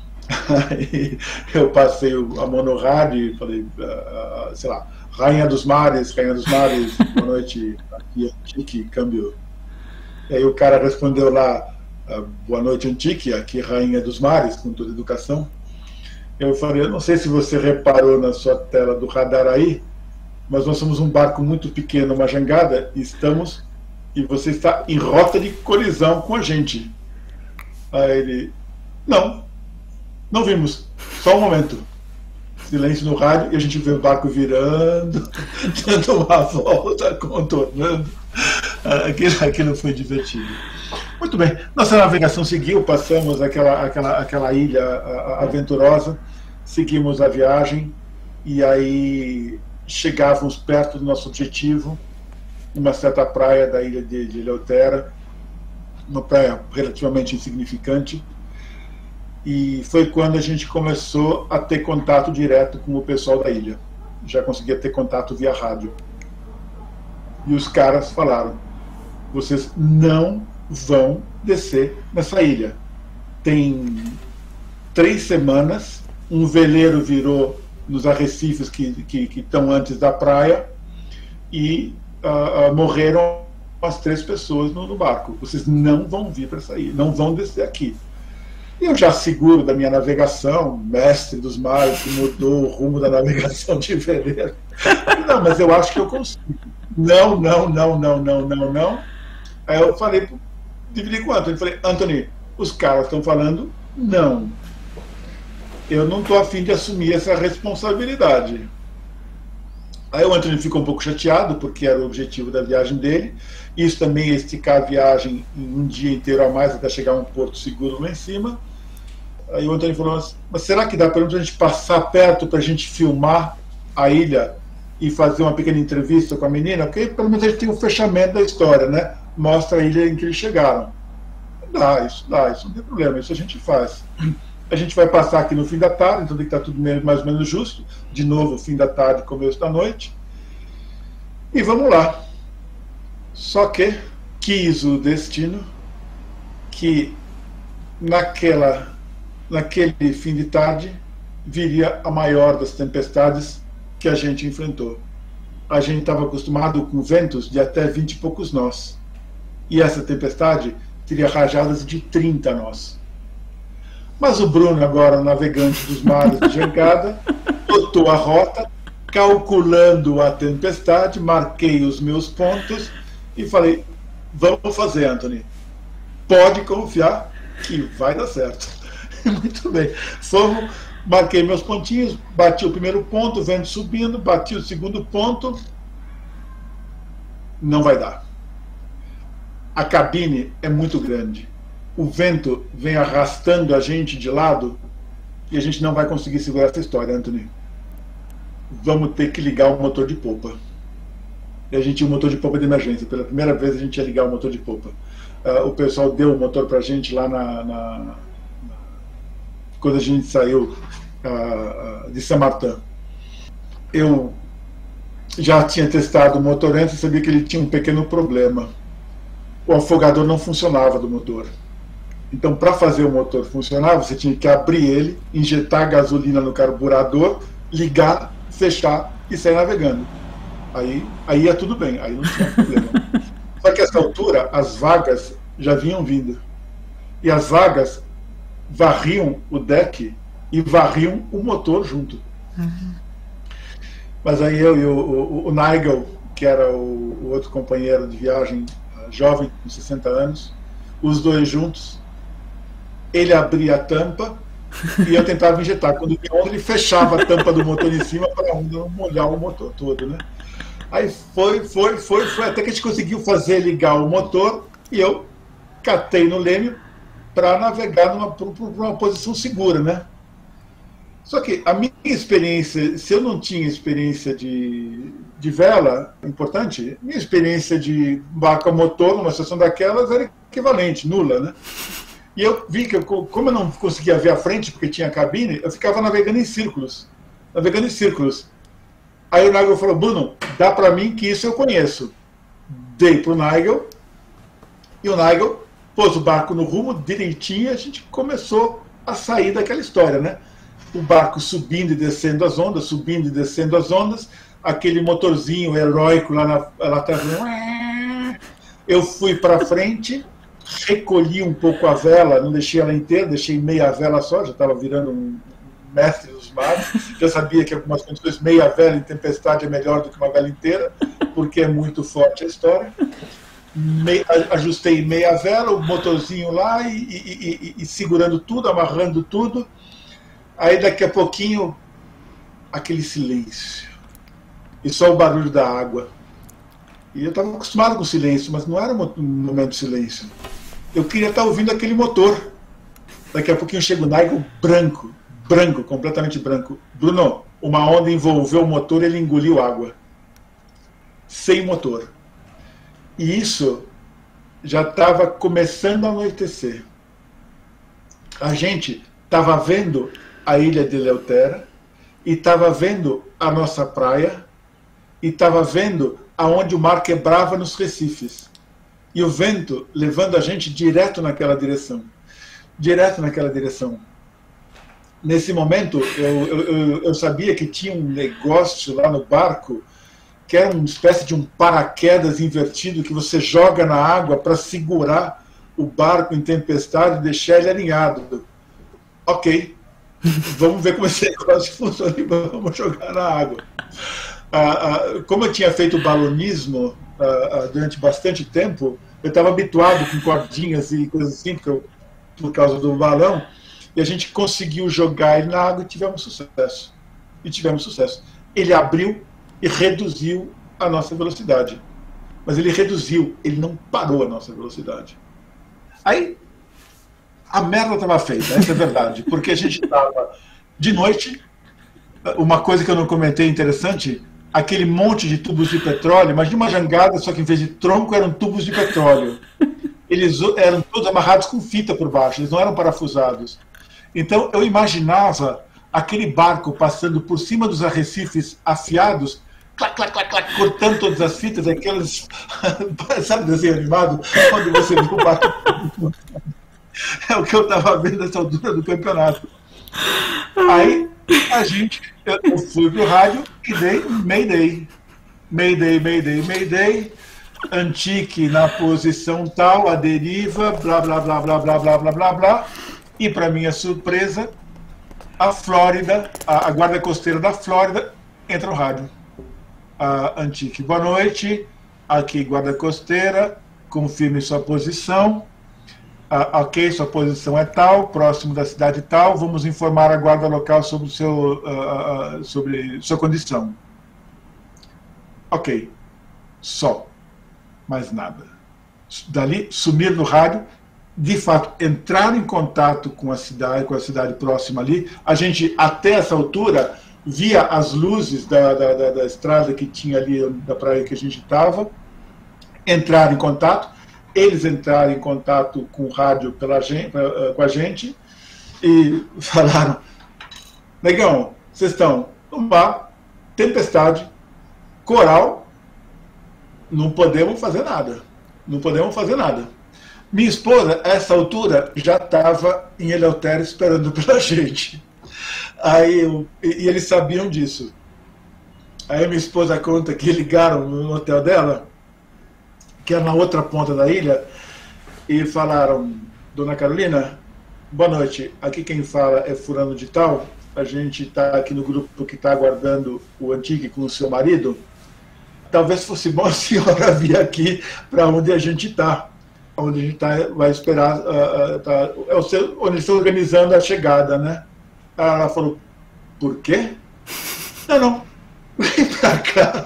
Aí eu passei a mão no rádio e falei, ah, sei lá, Rainha dos Mares, Rainha dos Mares, boa noite, aqui é Antique, câmbio. E aí o cara respondeu lá, boa noite, Antique, aqui Rainha dos Mares, com toda educação. Eu falei, eu não sei se você reparou na sua tela do radar aí, mas nós somos um barco muito pequeno, uma jangada, e estamos, e você está em rota de colisão com a gente. Aí ele, não, não vimos, só um momento. Silêncio no rádio, e a gente vê o barco virando, dando uma volta, contornando. Aquilo, aquilo foi divertido. Muito bem, nossa navegação seguiu, passamos aquela, aquela, aquela ilha aventurosa, seguimos a viagem, e aí chegávamos perto do nosso objetivo, uma certa praia da ilha de, de Eleuthera, uma praia relativamente insignificante, e foi quando a gente começou a ter contato direto com o pessoal da ilha. Já conseguia ter contato via rádio. E os caras falaram, vocês não vão descer nessa ilha. Tem três semanas, um veleiro virou nos arrecifes que, que, que estão antes da praia e uh, uh, morreram as três pessoas no, no barco. Vocês não vão vir para essa ilha, não vão descer aqui. E eu já seguro da minha navegação, mestre dos mares, que mudou o rumo da navegação de veleiro. Não, mas eu acho que eu consigo. Não, não, não, não, não, não, não. Aí eu falei, dividi com o Anthony, falei, Anthony, os caras estão falando não. Eu não estou afim de assumir essa responsabilidade. Aí o Anthony ficou um pouco chateado, porque era o objetivo da viagem dele. Isso também ia esticar a viagem em um dia inteiro a mais, até chegar a um porto seguro lá em cima. Aí o Anthony falou, mas será que dá para a gente passar perto para a gente filmar a ilha e fazer uma pequena entrevista com a menina? Porque pelo menos a gente tem o fechamento da história, né? Mostra a ilha em que eles chegaram. Dá, isso dá, isso não tem problema, isso a gente faz. A gente vai passar aqui no fim da tarde, então tem que estar tudo mais ou menos justo. De novo, fim da tarde, começo da noite. E vamos lá. Só que quis o destino que naquela, naquele fim de tarde viria a maior das tempestades que a gente enfrentou. A gente estava acostumado com ventos de até vinte e poucos nós. E essa tempestade teria rajadas de trinta nós. Mas o Bruno, agora navegante dos mares de jangada, botou a rota, calculando a tempestade, marquei os meus pontos e falei, vamos fazer, Anthony. Pode confiar que vai dar certo. Muito bem. Fomos, marquei meus pontinhos, bati o primeiro ponto, o vento subindo, bati o segundo ponto. Não vai dar. A cabine é muito grande. O vento vem arrastando a gente de lado e a gente não vai conseguir segurar essa história, Anthony. Vamos ter que ligar o motor de popa. E a gente tinha um motor de popa de emergência. Pela primeira vez a gente ia ligar o motor de popa. Uh, o pessoal deu o motor pra gente lá na, na, na quando a gente saiu uh, de Saint-Martin. Eu já tinha testado o motor antes e sabia que ele tinha um pequeno problema. O afogador não funcionava do motor. Então, para fazer o motor funcionar, você tinha que abrir ele, injetar gasolina no carburador, ligar, fechar e sair navegando. Aí, aí ia tudo bem, aí não tinha problema. Só que a essa altura, as vagas já vinham vindo. E as vagas varriam o deck e varriam o motor junto. Uhum. Mas aí eu e o, o, o Nigel, que era o, o outro companheiro de viagem, jovem, com sessenta anos, os dois juntos, ele abria a tampa, e eu tentava injetar. Quando vinha onda, ele fechava a tampa do motor em cima para a onda não molhar o motor todo, né? Aí foi, foi, foi, foi, até que a gente conseguiu fazer ligar o motor e eu catei no leme para navegar numa, pra uma posição segura, né? Só que a minha experiência, se eu não tinha experiência de, de vela, importante, minha experiência de barco a motor numa situação daquelas era equivalente, nula, né? E eu vi que, eu, como eu não conseguia ver a frente, porque tinha cabine, eu ficava navegando em círculos, navegando em círculos. Aí o Nigel falou, Bruno, dá para mim que isso eu conheço. Dei para o Nigel, e o Nigel pôs o barco no rumo direitinho, e a gente começou a sair daquela história, né? O barco subindo e descendo as ondas, subindo e descendo as ondas, aquele motorzinho heróico lá, na, lá atrás. Eu fui para frente, recolhi um pouco a vela, não deixei ela inteira, deixei meia vela só, já estava virando um mestre dos mares, já sabia que em algumas condições meia vela em tempestade é melhor do que uma vela inteira, porque é muito forte a história. Me, ajustei meia vela, o motorzinho lá e, e, e, e segurando tudo, amarrando tudo. Aí daqui a pouquinho, aquele silêncio. E só o barulho da água. E eu estava acostumado com o silêncio, mas não era um momento de silêncio. Eu queria estar ouvindo aquele motor. Daqui a pouquinho chega o Nigel branco, branco, completamente branco. Bruno, uma onda envolveu o motor e ele engoliu água. Sem motor. E isso já estava começando a anoitecer. A gente estava vendo a ilha de Eleuthera, e estava vendo a nossa praia, e estava vendo aonde o mar quebrava nos recifes. E o vento levando a gente direto naquela direção. Direto naquela direção. Nesse momento, eu, eu, eu sabia que tinha um negócio lá no barco, que era uma espécie de um paraquedas invertido, que você joga na água para segurar o barco em tempestade e deixar ele alinhado. Ok. Vamos ver como esse negócio funciona e vamos jogar na água. Ah, ah, como eu tinha feito balonismo ah, ah, durante bastante tempo, eu estava habituado com cordinhas e coisas assim, porque eu, por causa do balão, e a gente conseguiu jogar ele na água e tivemos sucesso. E tivemos sucesso. Ele abriu e reduziu a nossa velocidade. Mas ele reduziu, ele não parou a nossa velocidade. Aí, a merda estava feita, essa é a verdade, porque a gente estava de noite, uma coisa que eu não comentei interessante, aquele monte de tubos de petróleo, imagina uma jangada, só que em vez de tronco eram tubos de petróleo. Eles eram todos amarrados com fita por baixo, eles não eram parafusados. Então eu imaginava aquele barco passando por cima dos arrecifes afiados, clac, clac, clac, clac, cortando todas as fitas, aquelas, sabe, desenho animado, onde você viu o barco. É o que eu estava vendo nessa altura do campeonato. Aí a gente, eu fui pro rádio e dei Mayday. Mayday, Mayday, Mayday. Antique na posição tal, a deriva, blá, blá, blá, blá, blá, blá, blá, blá, blá. E para minha surpresa, a Flórida, a, a guarda costeira da Flórida, entra no rádio. A Antique, boa noite. Aqui, guarda costeira, confirme sua posição. Uh, ok, sua posição é tal, próximo da cidade tal, vamos informar a guarda local sobre, o seu, uh, uh, sobre sua condição. Ok, só, mais nada. Dali, sumir no rádio, de fato, entrar em contato com a cidade, com a cidade próxima ali, a gente, até essa altura, via as luzes da, da, da, da estrada que tinha ali, da praia que a gente estava, entrar em contato, eles entraram em contato com o rádio pela gente, com a gente e falaram, negão, vocês estão no mar, tempestade, coral, não podemos fazer nada, não podemos fazer nada. Minha esposa, a essa altura, já estava em Eleuthera esperando pela gente. Aí eu, e, e eles sabiam disso. Aí minha esposa conta que ligaram no hotel dela, que era na outra ponta da ilha, e falaram, Dona Carolina, boa noite, aqui quem fala é fulano de tal, a gente está aqui no grupo que está aguardando o Antique com o seu marido, talvez fosse bom a senhora vir aqui para onde a gente está. onde a gente tá, vai esperar, uh, uh, tá, é o seu, onde eles estão organizando a chegada, né? Ela falou, por quê? Não, não, vem pra cá.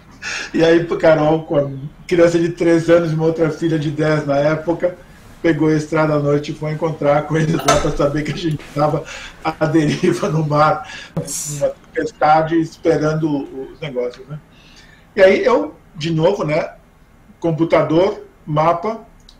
E aí, Carol, com a criança de três anos e uma outra filha de dez na época, pegou a estrada à noite e foi encontrar com eles lá para saber que a gente estava à deriva no mar, numa tempestade, esperando os negócios, né? E aí eu, de novo, né, computador, mapa,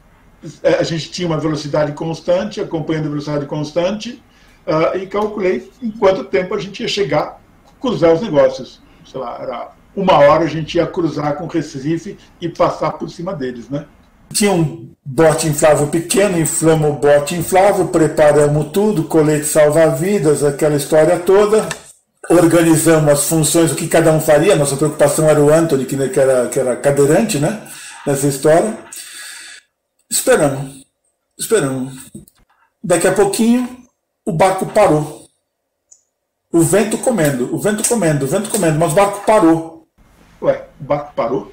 a gente tinha uma velocidade constante, acompanhando a velocidade constante, uh, e calculei em quanto tempo a gente ia chegar, cruzar os negócios. Sei lá, era uma hora a gente ia cruzar com o Recife e passar por cima deles, né? Tinha um bote inflável pequeno, inflamos o bote inflável, preparamos tudo, colete salva-vidas, aquela história toda, organizamos as funções, o que cada um faria. Nossa preocupação era o Anthony, que era, que era cadeirante, né, nessa história. Esperamos, esperamos. Daqui a pouquinho, o barco parou. O vento comendo, o vento comendo, o vento comendo, mas o barco parou. Ué, o barco parou?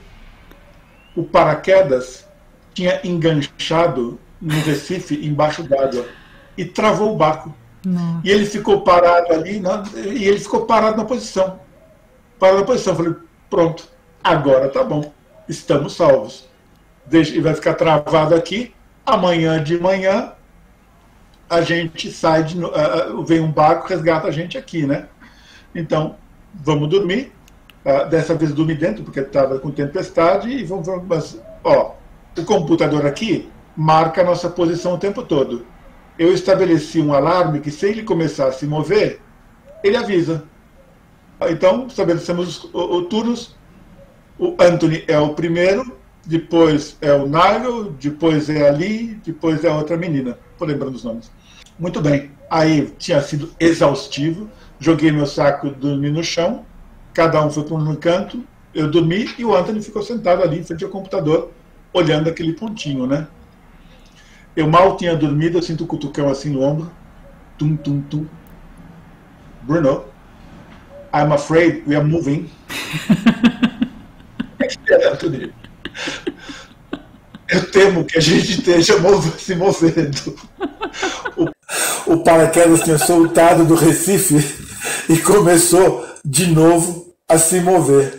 O paraquedas tinha enganchado no Recife, embaixo d'água, e travou o barco. Não. E ele ficou parado ali, na, e ele ficou parado na posição. Parado na posição. Eu falei, pronto, agora tá bom, estamos salvos. Deixa, ele vai ficar travado aqui, amanhã de manhã a gente sai, de, uh, vem um barco, resgata a gente aqui, né? Então, vamos dormir. Uh, dessa vez dormi dentro, porque estava com tempestade, e vamos, vamos, ó, o computador aqui marca a nossa posição o tempo todo. Eu estabeleci um alarme que, se ele começar a se mover, ele avisa. Então, estabelecemos os, os turnos. O Anthony é o primeiro, depois é o Nigel, depois é a Lee, depois é a outra menina. Estou lembrando os nomes. Muito bem. Aí tinha sido exaustivo. Joguei meu saco, dormi no chão. Cada um foi para um canto. Eu dormi e o Anthony ficou sentado ali em frente ao computador, olhando aquele pontinho, né? Eu mal tinha dormido, eu sinto o cutucão assim no ombro. Tum, tum, tum. Bruno, I'm afraid we are moving. Anthony, eu temo que a gente esteja se movendo. O, o paraquedas tinha soltado do Recife e começou de novo a se mover.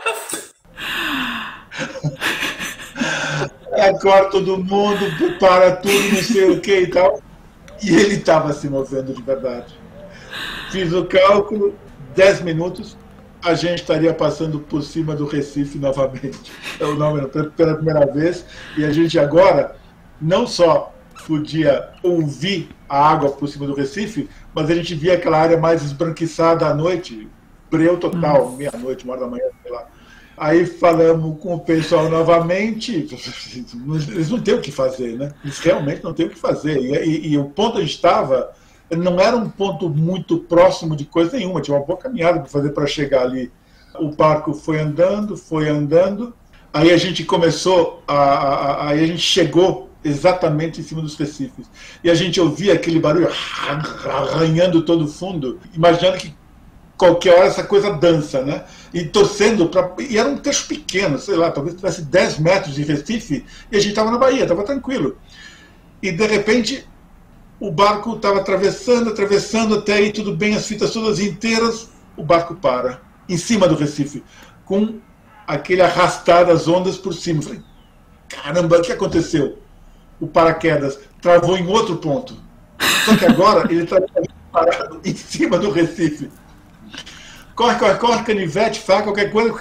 Agora todo mundo para tudo, não sei o que e tal. E ele estava se movendo de verdade. Fiz o cálculo, dez minutos, a gente estaria passando por cima do Recife novamente. É o nome pela primeira vez. E a gente agora não só podia ouvir a água por cima do Recife, mas a gente via aquela área mais esbranquiçada à noite, breu total, hum. meia-noite, uma hora da manhã, sei lá. Aí falamos com o pessoal novamente, eles não têm o que fazer, né? Eles realmente não têm o que fazer. E, e, e o ponto onde a gente estava não era um ponto muito próximo de coisa nenhuma, tinha uma boa caminhada para fazer para chegar ali. O barco foi andando, foi andando, aí a gente começou, a, a, a, aí a gente chegou exatamente em cima dos recifes. E a gente ouvia aquele barulho arranhando todo o fundo, imaginando que qualquer hora essa coisa dança, né? E torcendo para. E era um trecho pequeno, sei lá, talvez tivesse dez metros de Recife, e a gente estava na Bahia, estava tranquilo. E de repente o barco estava atravessando, atravessando, até aí tudo bem, as fitas todas inteiras, o barco para, em cima do Recife, com aquele arrastar das ondas por cima. Eu falei, caramba, o que aconteceu? O paraquedas travou em outro ponto. Só que agora ele está parado em cima do Recife. Corre, corre, corre, canivete, faca, qualquer coisa,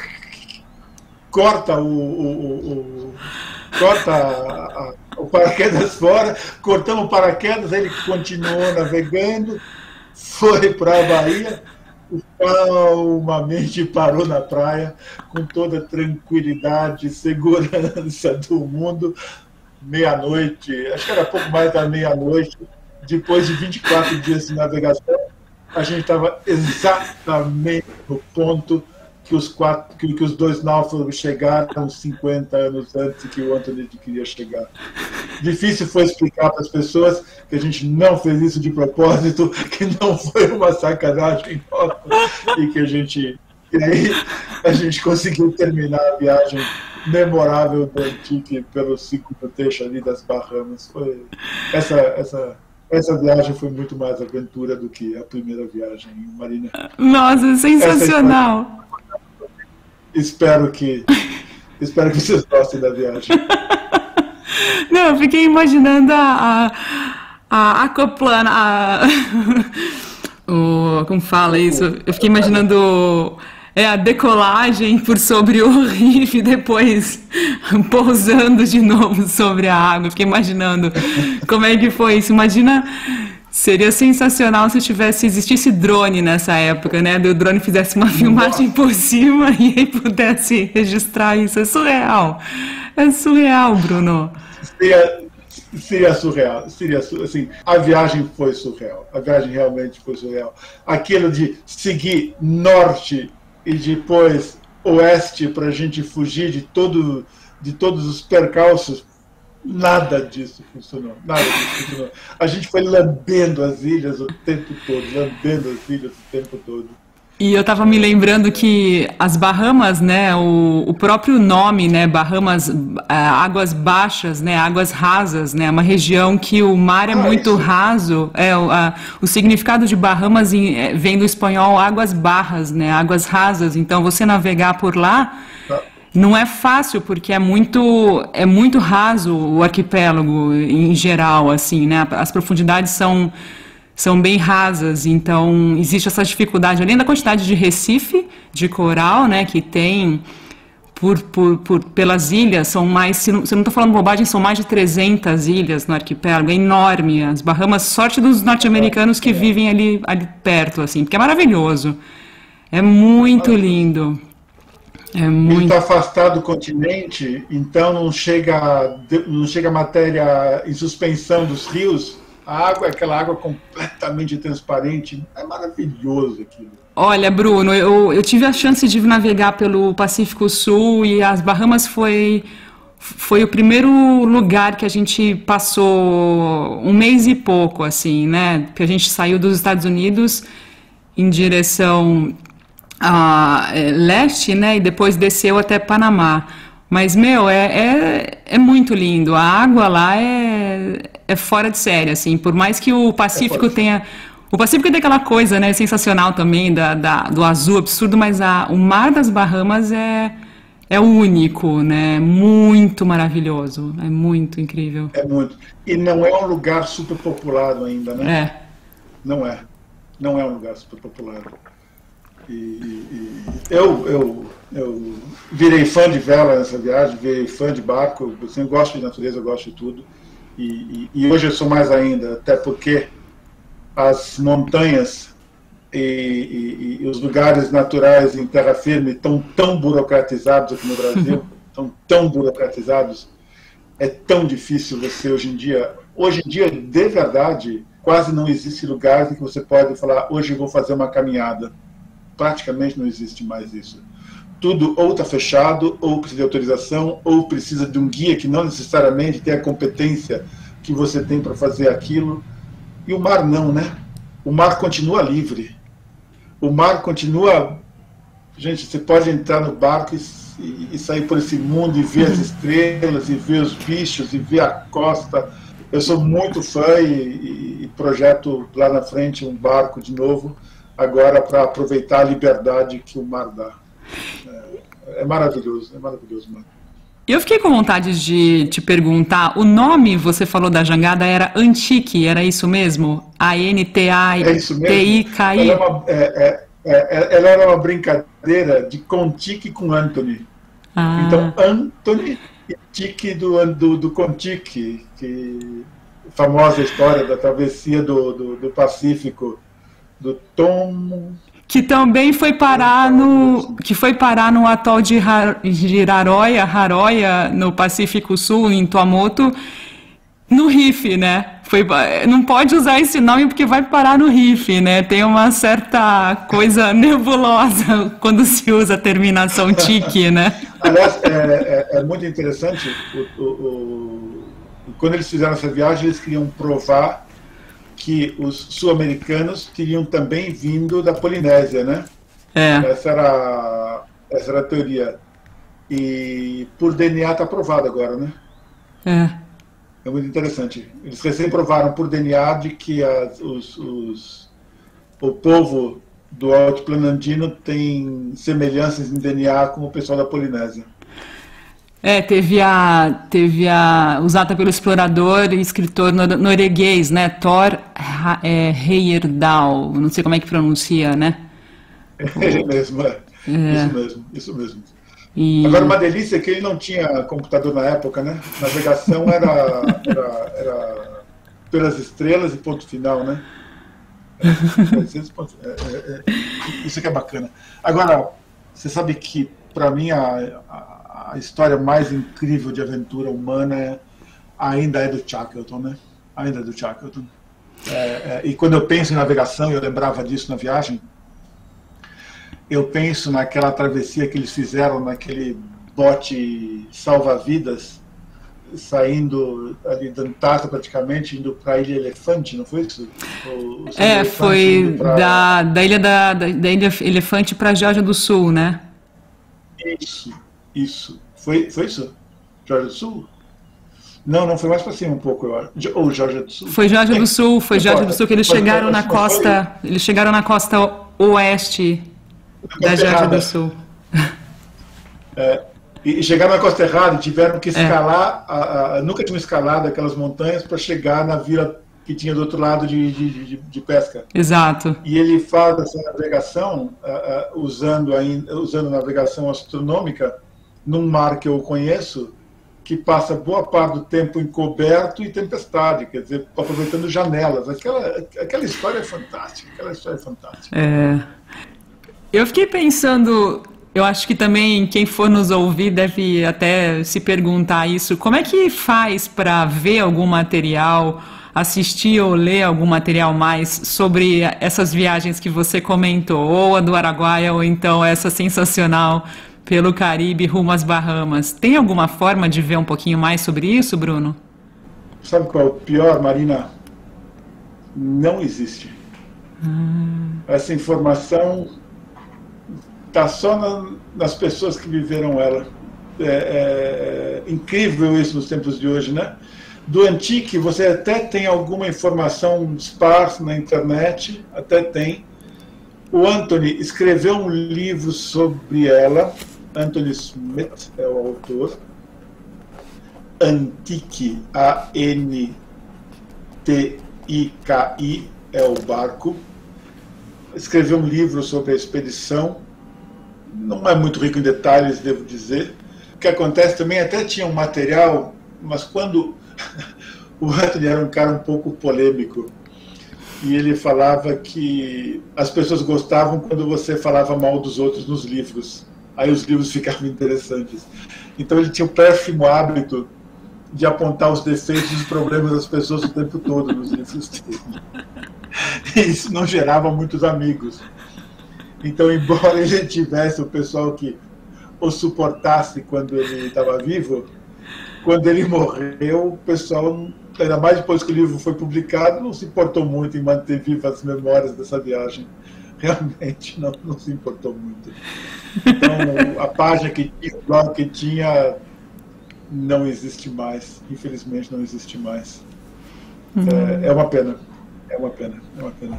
corta o, o, o corta a, a, o paraquedas fora, cortamos o paraquedas, ele continuou navegando, foi para a Bahia, calmamente parou na praia, com toda a tranquilidade, segurança do mundo, meia-noite, acho que era pouco mais da meia-noite, depois de vinte e quatro dias de navegação, a gente estava exatamente no ponto que os, quatro, que, que os dois náufragos chegaram cinquenta anos antes que o Anthony queria chegar. Difícil foi explicar para as pessoas que a gente não fez isso de propósito, que não foi uma sacanagem nossa, e que a gente, e aí a gente conseguiu terminar a viagem memorável do Antique pelo segundo trecho ali das Bahamas. Foi, essa, essa, essa viagem foi muito mais aventura do que a primeira viagem, Marina. Nossa, sensacional! Espero que, espero que vocês gostem da viagem. Não, eu fiquei imaginando a, a, a aquaplana, a, o, como fala isso? Eu fiquei imaginando é, a decolagem por sobre o Recife, depois pousando de novo sobre a água. Eu fiquei imaginando como é que foi isso. Imagina, seria sensacional se tivesse, existisse drone nessa época, né? O drone fizesse uma filmagem por cima e aí pudesse registrar isso. É surreal. É surreal, Bruno. Seria, seria surreal. Seria, assim, a viagem foi surreal. A viagem realmente foi surreal. Aquilo de seguir norte e depois oeste para a gente fugir de, todo, de todos os percalços, nada disso funcionou. Nada disso funcionou. A gente foi lambendo as ilhas o tempo todo, lambendo as ilhas o tempo todo. E eu estava me lembrando que as Bahamas, né, o, o próprio nome, né, Bahamas, águas baixas, né, águas rasas, né, uma região que o mar é ah, muito isso. raso. É, o, a, o significado de Bahamas em, é, vem do espanhol águas barras, né, águas rasas. Então, você navegar por lá ah. não é fácil, porque é muito, é muito raso o arquipélago em geral, assim, né, as profundidades são... são bem rasas, então existe essa dificuldade, além da quantidade de recife, de coral, né, que tem por, por, por, pelas ilhas, são mais, se não estou falando bobagem, são mais de trezentas ilhas no arquipélago, é enorme. As Bahamas, sorte dos norte-americanos que vivem ali, ali perto, assim, porque é maravilhoso, é muito lindo. É muito... Ele está afastado do continente, então não chega, não chega matéria em suspensão dos rios. A água, aquela água completamente transparente, é maravilhoso aquilo. Olha, Bruno, eu, eu tive a chance de navegar pelo Pacífico Sul e as Bahamas foi, foi o primeiro lugar que a gente passou um mês e pouco, assim, né? Que a gente saiu dos Estados Unidos em direção a leste, né? E depois desceu até Panamá. Mas, meu, é, é, é muito lindo. A água lá é, é fora de série, assim. Por mais que o Pacífico é tenha... O Pacífico tem aquela coisa, né, sensacional também, da, da, do azul absurdo, mas a, o mar das Bahamas é, é único, né? Muito maravilhoso. É muito incrível. É muito. E não é um lugar super populado ainda, né? É. Não é. Não é um lugar super populado. E, e eu, eu, eu virei fã de vela nessa viagem, virei fã de barco, eu sempre gosto de natureza, eu gosto de tudo. E, e, e hoje eu sou mais ainda, até porque as montanhas e, e, e os lugares naturais em terra firme estão tão burocratizados aqui no Brasil, estão tão burocratizados, é tão difícil você hoje em dia, hoje em dia, de verdade, quase não existe lugar em que você pode falar, hoje eu vou fazer uma caminhada. Praticamente não existe mais isso. Tudo ou está fechado, ou precisa de autorização, ou precisa de um guia que não necessariamente tem a competência que você tem para fazer aquilo. E o mar não, né? O mar continua livre. O mar continua... Gente, você pode entrar no barco e, e, e sair por esse mundo e ver as estrelas, e ver os bichos, e ver a costa. Eu sou muito fã e, e, e projeto lá na frente um barco de novo, agora para aproveitar a liberdade que o mar dá. É, é maravilhoso, é maravilhoso, mano. Eu fiquei com vontade de te perguntar, o nome, você falou da jangada, era Antique, era isso mesmo? A N T A T I K I? Ela, é uma, é, é, ela era uma brincadeira de Contique com Anthony. Ah. Então, Anthony e Tique do, do, do Contique, que famosa história da travessia do, do, do Pacífico, do Tom... Que também foi parar no, que foi parar no atol de Hiraroya, Haroya, no Pacífico Sul, em Tuamotu, no Recife, né? Foi, não pode usar esse nome porque vai parar no Recife, né? Tem uma certa coisa nebulosa quando se usa a terminação tique, né? Aliás, é, é, é muito interessante, o, o, o, quando eles fizeram essa viagem, eles queriam provar que os sul-americanos teriam também vindo da Polinésia, né? É. Essa era, essa era a teoria. E por D N A está provado agora, né? É. É muito interessante. Eles recém provaram por D N A de que as, os, os, o povo do Altiplano Andino tem semelhanças em D N A com o pessoal da Polinésia. É, teve a, teve a usada pelo explorador e escritor norueguês, né? Thor é, Heyerdahl, não sei como é que pronuncia, né? É mesmo, é. É. Isso mesmo, isso mesmo. E... Agora, uma delícia é que ele não tinha computador na época, né? Navegação era, era, era pelas estrelas e ponto final, né? É, é, é, isso que é bacana. Agora, você sabe que, para mim, a, a, a história mais incrível de aventura humana ainda é do Shackleton, né? Ainda é do Shackleton. É, é, e quando eu penso em navegação, eu lembrava disso na viagem, eu penso naquela travessia que eles fizeram naquele bote salva-vidas, saindo ali da Antártida praticamente, indo para a Ilha Elefante, não foi isso? O, o é, foi pra... da, da Ilha da, da, da Ilha Elefante para Geórgia do Sul, né? Isso, isso. Foi, foi isso? Geórgia do Sul? Não, não, foi mais para cima um pouco, eu acho. Ou Geórgia do Sul? Foi Geórgia do Sul, foi Geórgia do Sul que eles chegaram na costa, eles chegaram na costa oeste da Geórgia do Sul. É, e chegaram na costa errada e tiveram que escalar, é. a, a, nunca tinham escalado aquelas montanhas para chegar na vila que tinha do outro lado de, de, de, de pesca. Exato. E ele faz essa navegação, uh, uh, usando, ainda, usando navegação astronômica, num mar que eu conheço, que passa boa parte do tempo encoberto e tempestade, quer dizer, aproveitando janelas. Aquela, aquela história é fantástica, aquela história é fantástica. É... Eu fiquei pensando, eu acho que também quem for nos ouvir deve até se perguntar isso, como é que faz para ver algum material, assistir ou ler algum material mais sobre essas viagens que você comentou, ou a do Araguaia, ou então essa sensacional pelo Caribe rumo às Bahamas. Tem alguma forma de ver um pouquinho mais sobre isso, Bruno? Sabe qual é o pior, Marina? Não existe. Hum. Essa informação está só na, nas pessoas que viveram ela. É, é incrível isso nos tempos de hoje, né? Do Antique, você até tem alguma informação esparsa na internet, até tem. O Anthony escreveu um livro sobre ela, Anthony Smith é o autor, Antique, A N T I K I, é o barco. Escreveu um livro sobre a expedição, não é muito rico em detalhes, devo dizer. O que acontece também, até tinha um material, mas quando o Anthony era um cara um pouco polêmico, e ele falava que as pessoas gostavam quando você falava mal dos outros nos livros, aí os livros ficavam interessantes. Então ele tinha o péssimo hábito de apontar os defeitos e os problemas das pessoas o tempo todo nos livros dele. E isso não gerava muitos amigos. Então, embora ele tivesse o pessoal que o suportasse quando ele estava vivo, quando ele morreu, o pessoal, ainda mais depois que o livro foi publicado, não se importou muito em manter vivas as memórias dessa viagem. Realmente não, não se importou muito. Então, a página que tinha, o blog que tinha, não existe mais. Infelizmente, não existe mais. Uhum. É, é uma pena. É uma pena. É uma pena.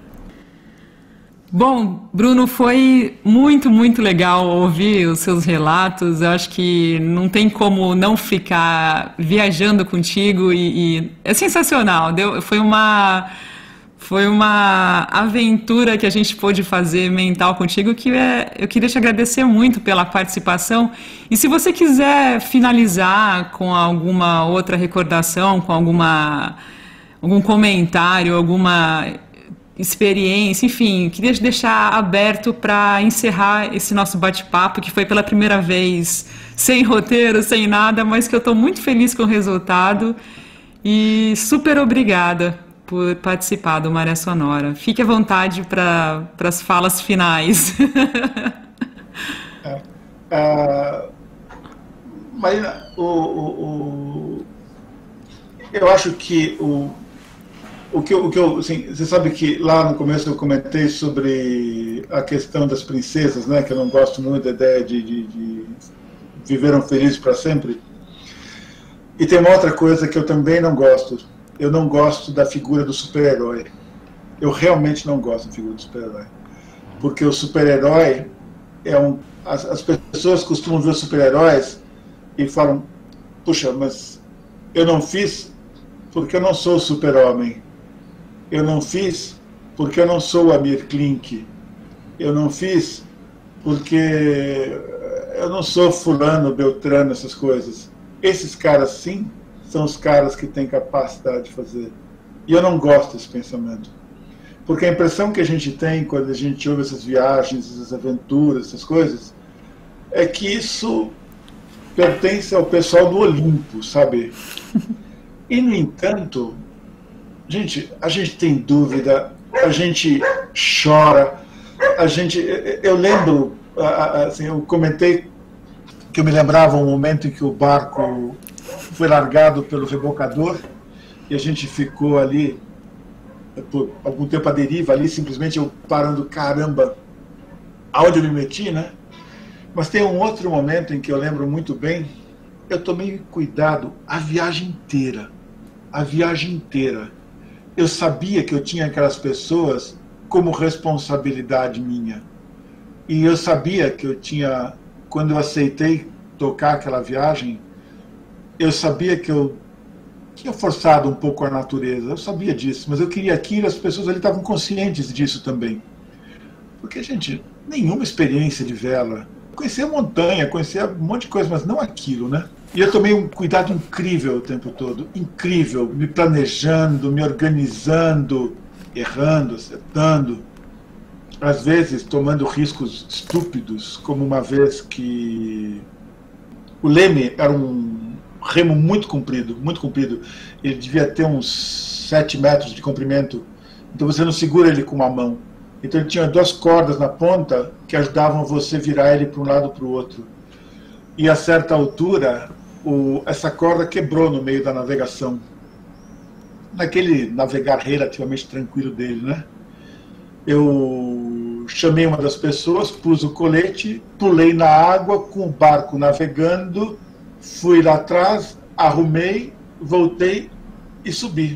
Bom, Bruno, foi muito, muito legal ouvir os seus relatos. Eu acho que não tem como não ficar viajando contigo e, e é sensacional. Deu, foi uma, foi uma aventura que a gente pôde fazer mental contigo que é, eu queria te agradecer muito pela participação. E se você quiser finalizar com alguma outra recordação, com alguma, algum comentário, alguma experiência, enfim, queria te deixar aberto para encerrar esse nosso bate-papo, que foi pela primeira vez sem roteiro, sem nada, mas que eu estou muito feliz com o resultado e super obrigada por participar do Maré Sonora. Fique à vontade para as falas finais. é, é, Marina, o, o, o, eu acho que o O que, eu, o que eu, assim, você sabe que lá no começo eu comentei sobre a questão das princesas, né, que eu não gosto muito da ideia de, de, de, viveram felizes para sempre. E tem uma outra coisa que eu também não gosto. Eu não gosto da figura do super-herói. Eu realmente não gosto da figura do super-herói. Porque o super-herói é um... As, as pessoas costumam ver os super-heróis e falam, puxa, mas eu não fiz porque eu não sou o super-homem. Eu não fiz porque eu não sou o Amir Klink. Eu não fiz porque eu não sou fulano, beltrano, essas coisas. Esses caras, sim, são os caras que têm capacidade de fazer. E eu não gosto desse pensamento. Porque a impressão que a gente tem quando a gente ouve essas viagens, essas aventuras, essas coisas, é que isso pertence ao pessoal do Olimpo, sabe? E, no entanto, gente, a gente tem dúvida, a gente chora, a gente... Eu lembro, assim, eu comentei que eu me lembrava um momento em que o barco foi largado pelo rebocador e a gente ficou ali por algum tempo à deriva ali, simplesmente eu parando, caramba, aonde eu me meti, né? Mas tem um outro momento em que eu lembro muito bem, eu tomei cuidado a viagem inteira, a viagem inteira. Eu sabia que eu tinha aquelas pessoas como responsabilidade minha. E eu sabia que eu tinha, quando eu aceitei tocar aquela viagem, eu sabia que eu tinha forçado um pouco a natureza, eu sabia disso, mas eu queria aquilo, as pessoas ali estavam conscientes disso também. Porque, gente, nenhuma experiência de vela, conhecia a montanha, conhecia um monte de coisa, mas não aquilo, né? E eu tomei um cuidado incrível o tempo todo, incrível, me planejando, me organizando, errando, acertando, às vezes tomando riscos estúpidos, como uma vez que o leme era um remo muito comprido, muito comprido, ele devia ter uns sete metros de comprimento, então você não segura ele com uma mão. Então ele tinha duas cordas na ponta que ajudavam você a virar ele para um lado ou para o outro. E a certa altura, o, essa corda quebrou no meio da navegação. Naquele navegar relativamente tranquilo dele, né? Eu chamei uma das pessoas, pus o colete, pulei na água com o barco navegando, fui lá atrás, arrumei, voltei e subi.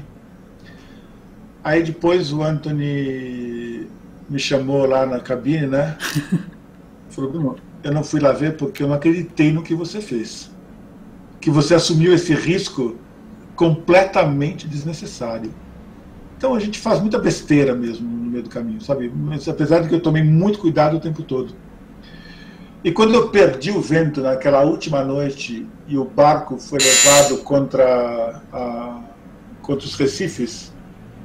Aí depois o Anthony me chamou lá na cabine, né? Falou, Bruno, eu não fui lá ver porque eu não acreditei no que você fez. Que você assumiu esse risco completamente desnecessário. Então a gente faz muita besteira mesmo no meio do caminho, sabe? Mas, apesar de que eu tomei muito cuidado o tempo todo. E quando eu perdi o vento naquela última noite e o barco foi levado contra, a, contra os recifes,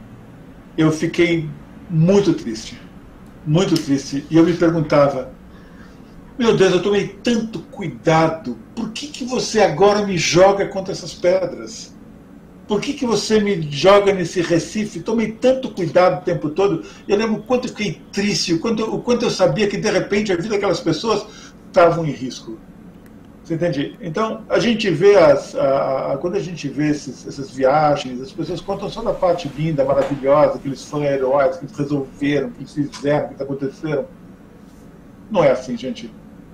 eu fiquei muito triste. Muito triste. E eu me perguntava, meu Deus, eu tomei tanto cuidado, por que que você agora me joga contra essas pedras? Por que que você me joga nesse recife? Tomei tanto cuidado o tempo todo. Eu lembro o quanto eu fiquei triste, o quanto, o quanto eu sabia que de repente a vida daquelas pessoas estavam em risco. Você entende? Então, a gente vê, as, a, a, quando a gente vê esses, essas viagens, as pessoas contam só da parte linda, maravilhosa, que eles foram heróis, que eles resolveram, que eles fizeram, que aconteceram. Não é assim, gente.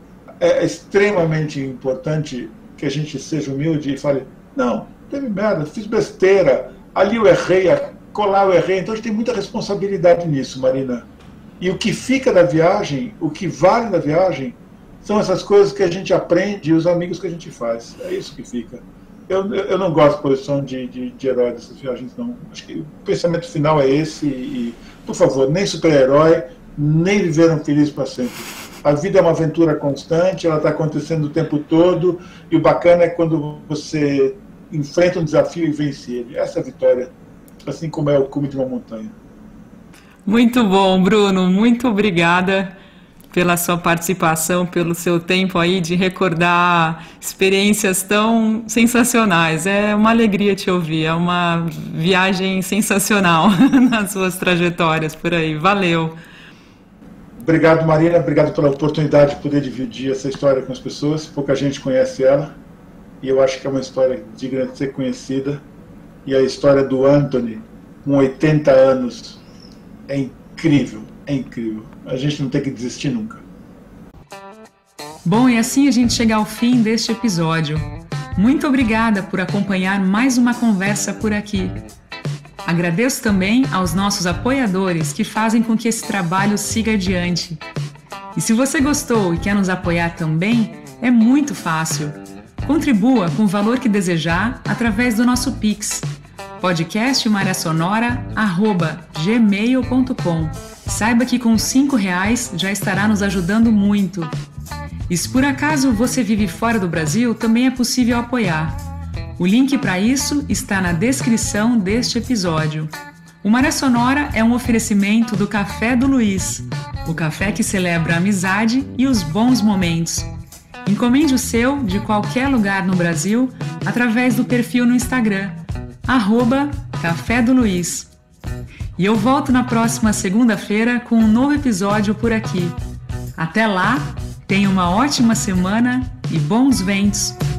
É extremamente importante que a gente seja humilde e fale, não, teve merda, fiz besteira, ali eu errei, colar eu errei, então a gente tem muita responsabilidade nisso, Marina. E o que fica da viagem, o que vale da viagem, são essas coisas que a gente aprende e os amigos que a gente faz. É isso que fica. Eu, eu não gosto de posição de, de, de herói dessas viagens, não. Acho que o pensamento final é esse e, por favor, nem super-herói, nem viveram felizes para sempre. A vida é uma aventura constante, ela está acontecendo o tempo todo, e o bacana é quando você enfrenta um desafio e vence ele. Essa é a vitória, assim como é o cume de uma montanha. Muito bom, Bruno. Muito obrigada pela sua participação, pelo seu tempo aí de recordar experiências tão sensacionais. É uma alegria te ouvir, é uma viagem sensacional nas suas trajetórias por aí. Valeu. Obrigado, Marina. Obrigado pela oportunidade de poder dividir essa história com as pessoas. Pouca gente conhece ela. E eu acho que é uma história digna de ser conhecida. E a história do Anthony, com oitenta anos, é incrível, é incrível. A gente não tem que desistir nunca. Bom, e assim a gente chega ao fim deste episódio. Muito obrigada por acompanhar mais uma conversa por aqui. Agradeço também aos nossos apoiadores que fazem com que esse trabalho siga adiante. E se você gostou e quer nos apoiar também, é muito fácil. Contribua com o valor que desejar através do nosso Pix, podcast maré sonora arroba gmail ponto com. Saiba que com cinco reais já estará nos ajudando muito. E se por acaso você vive fora do Brasil, também é possível apoiar. O link para isso está na descrição deste episódio. O Maré Sonora é um oferecimento do Café do Luiz, o café que celebra a amizade e os bons momentos. Encomende o seu de qualquer lugar no Brasil através do perfil no Instagram, arroba Café do Luiz. E eu volto na próxima segunda-feira com um novo episódio por aqui. Até lá, tenha uma ótima semana e bons ventos!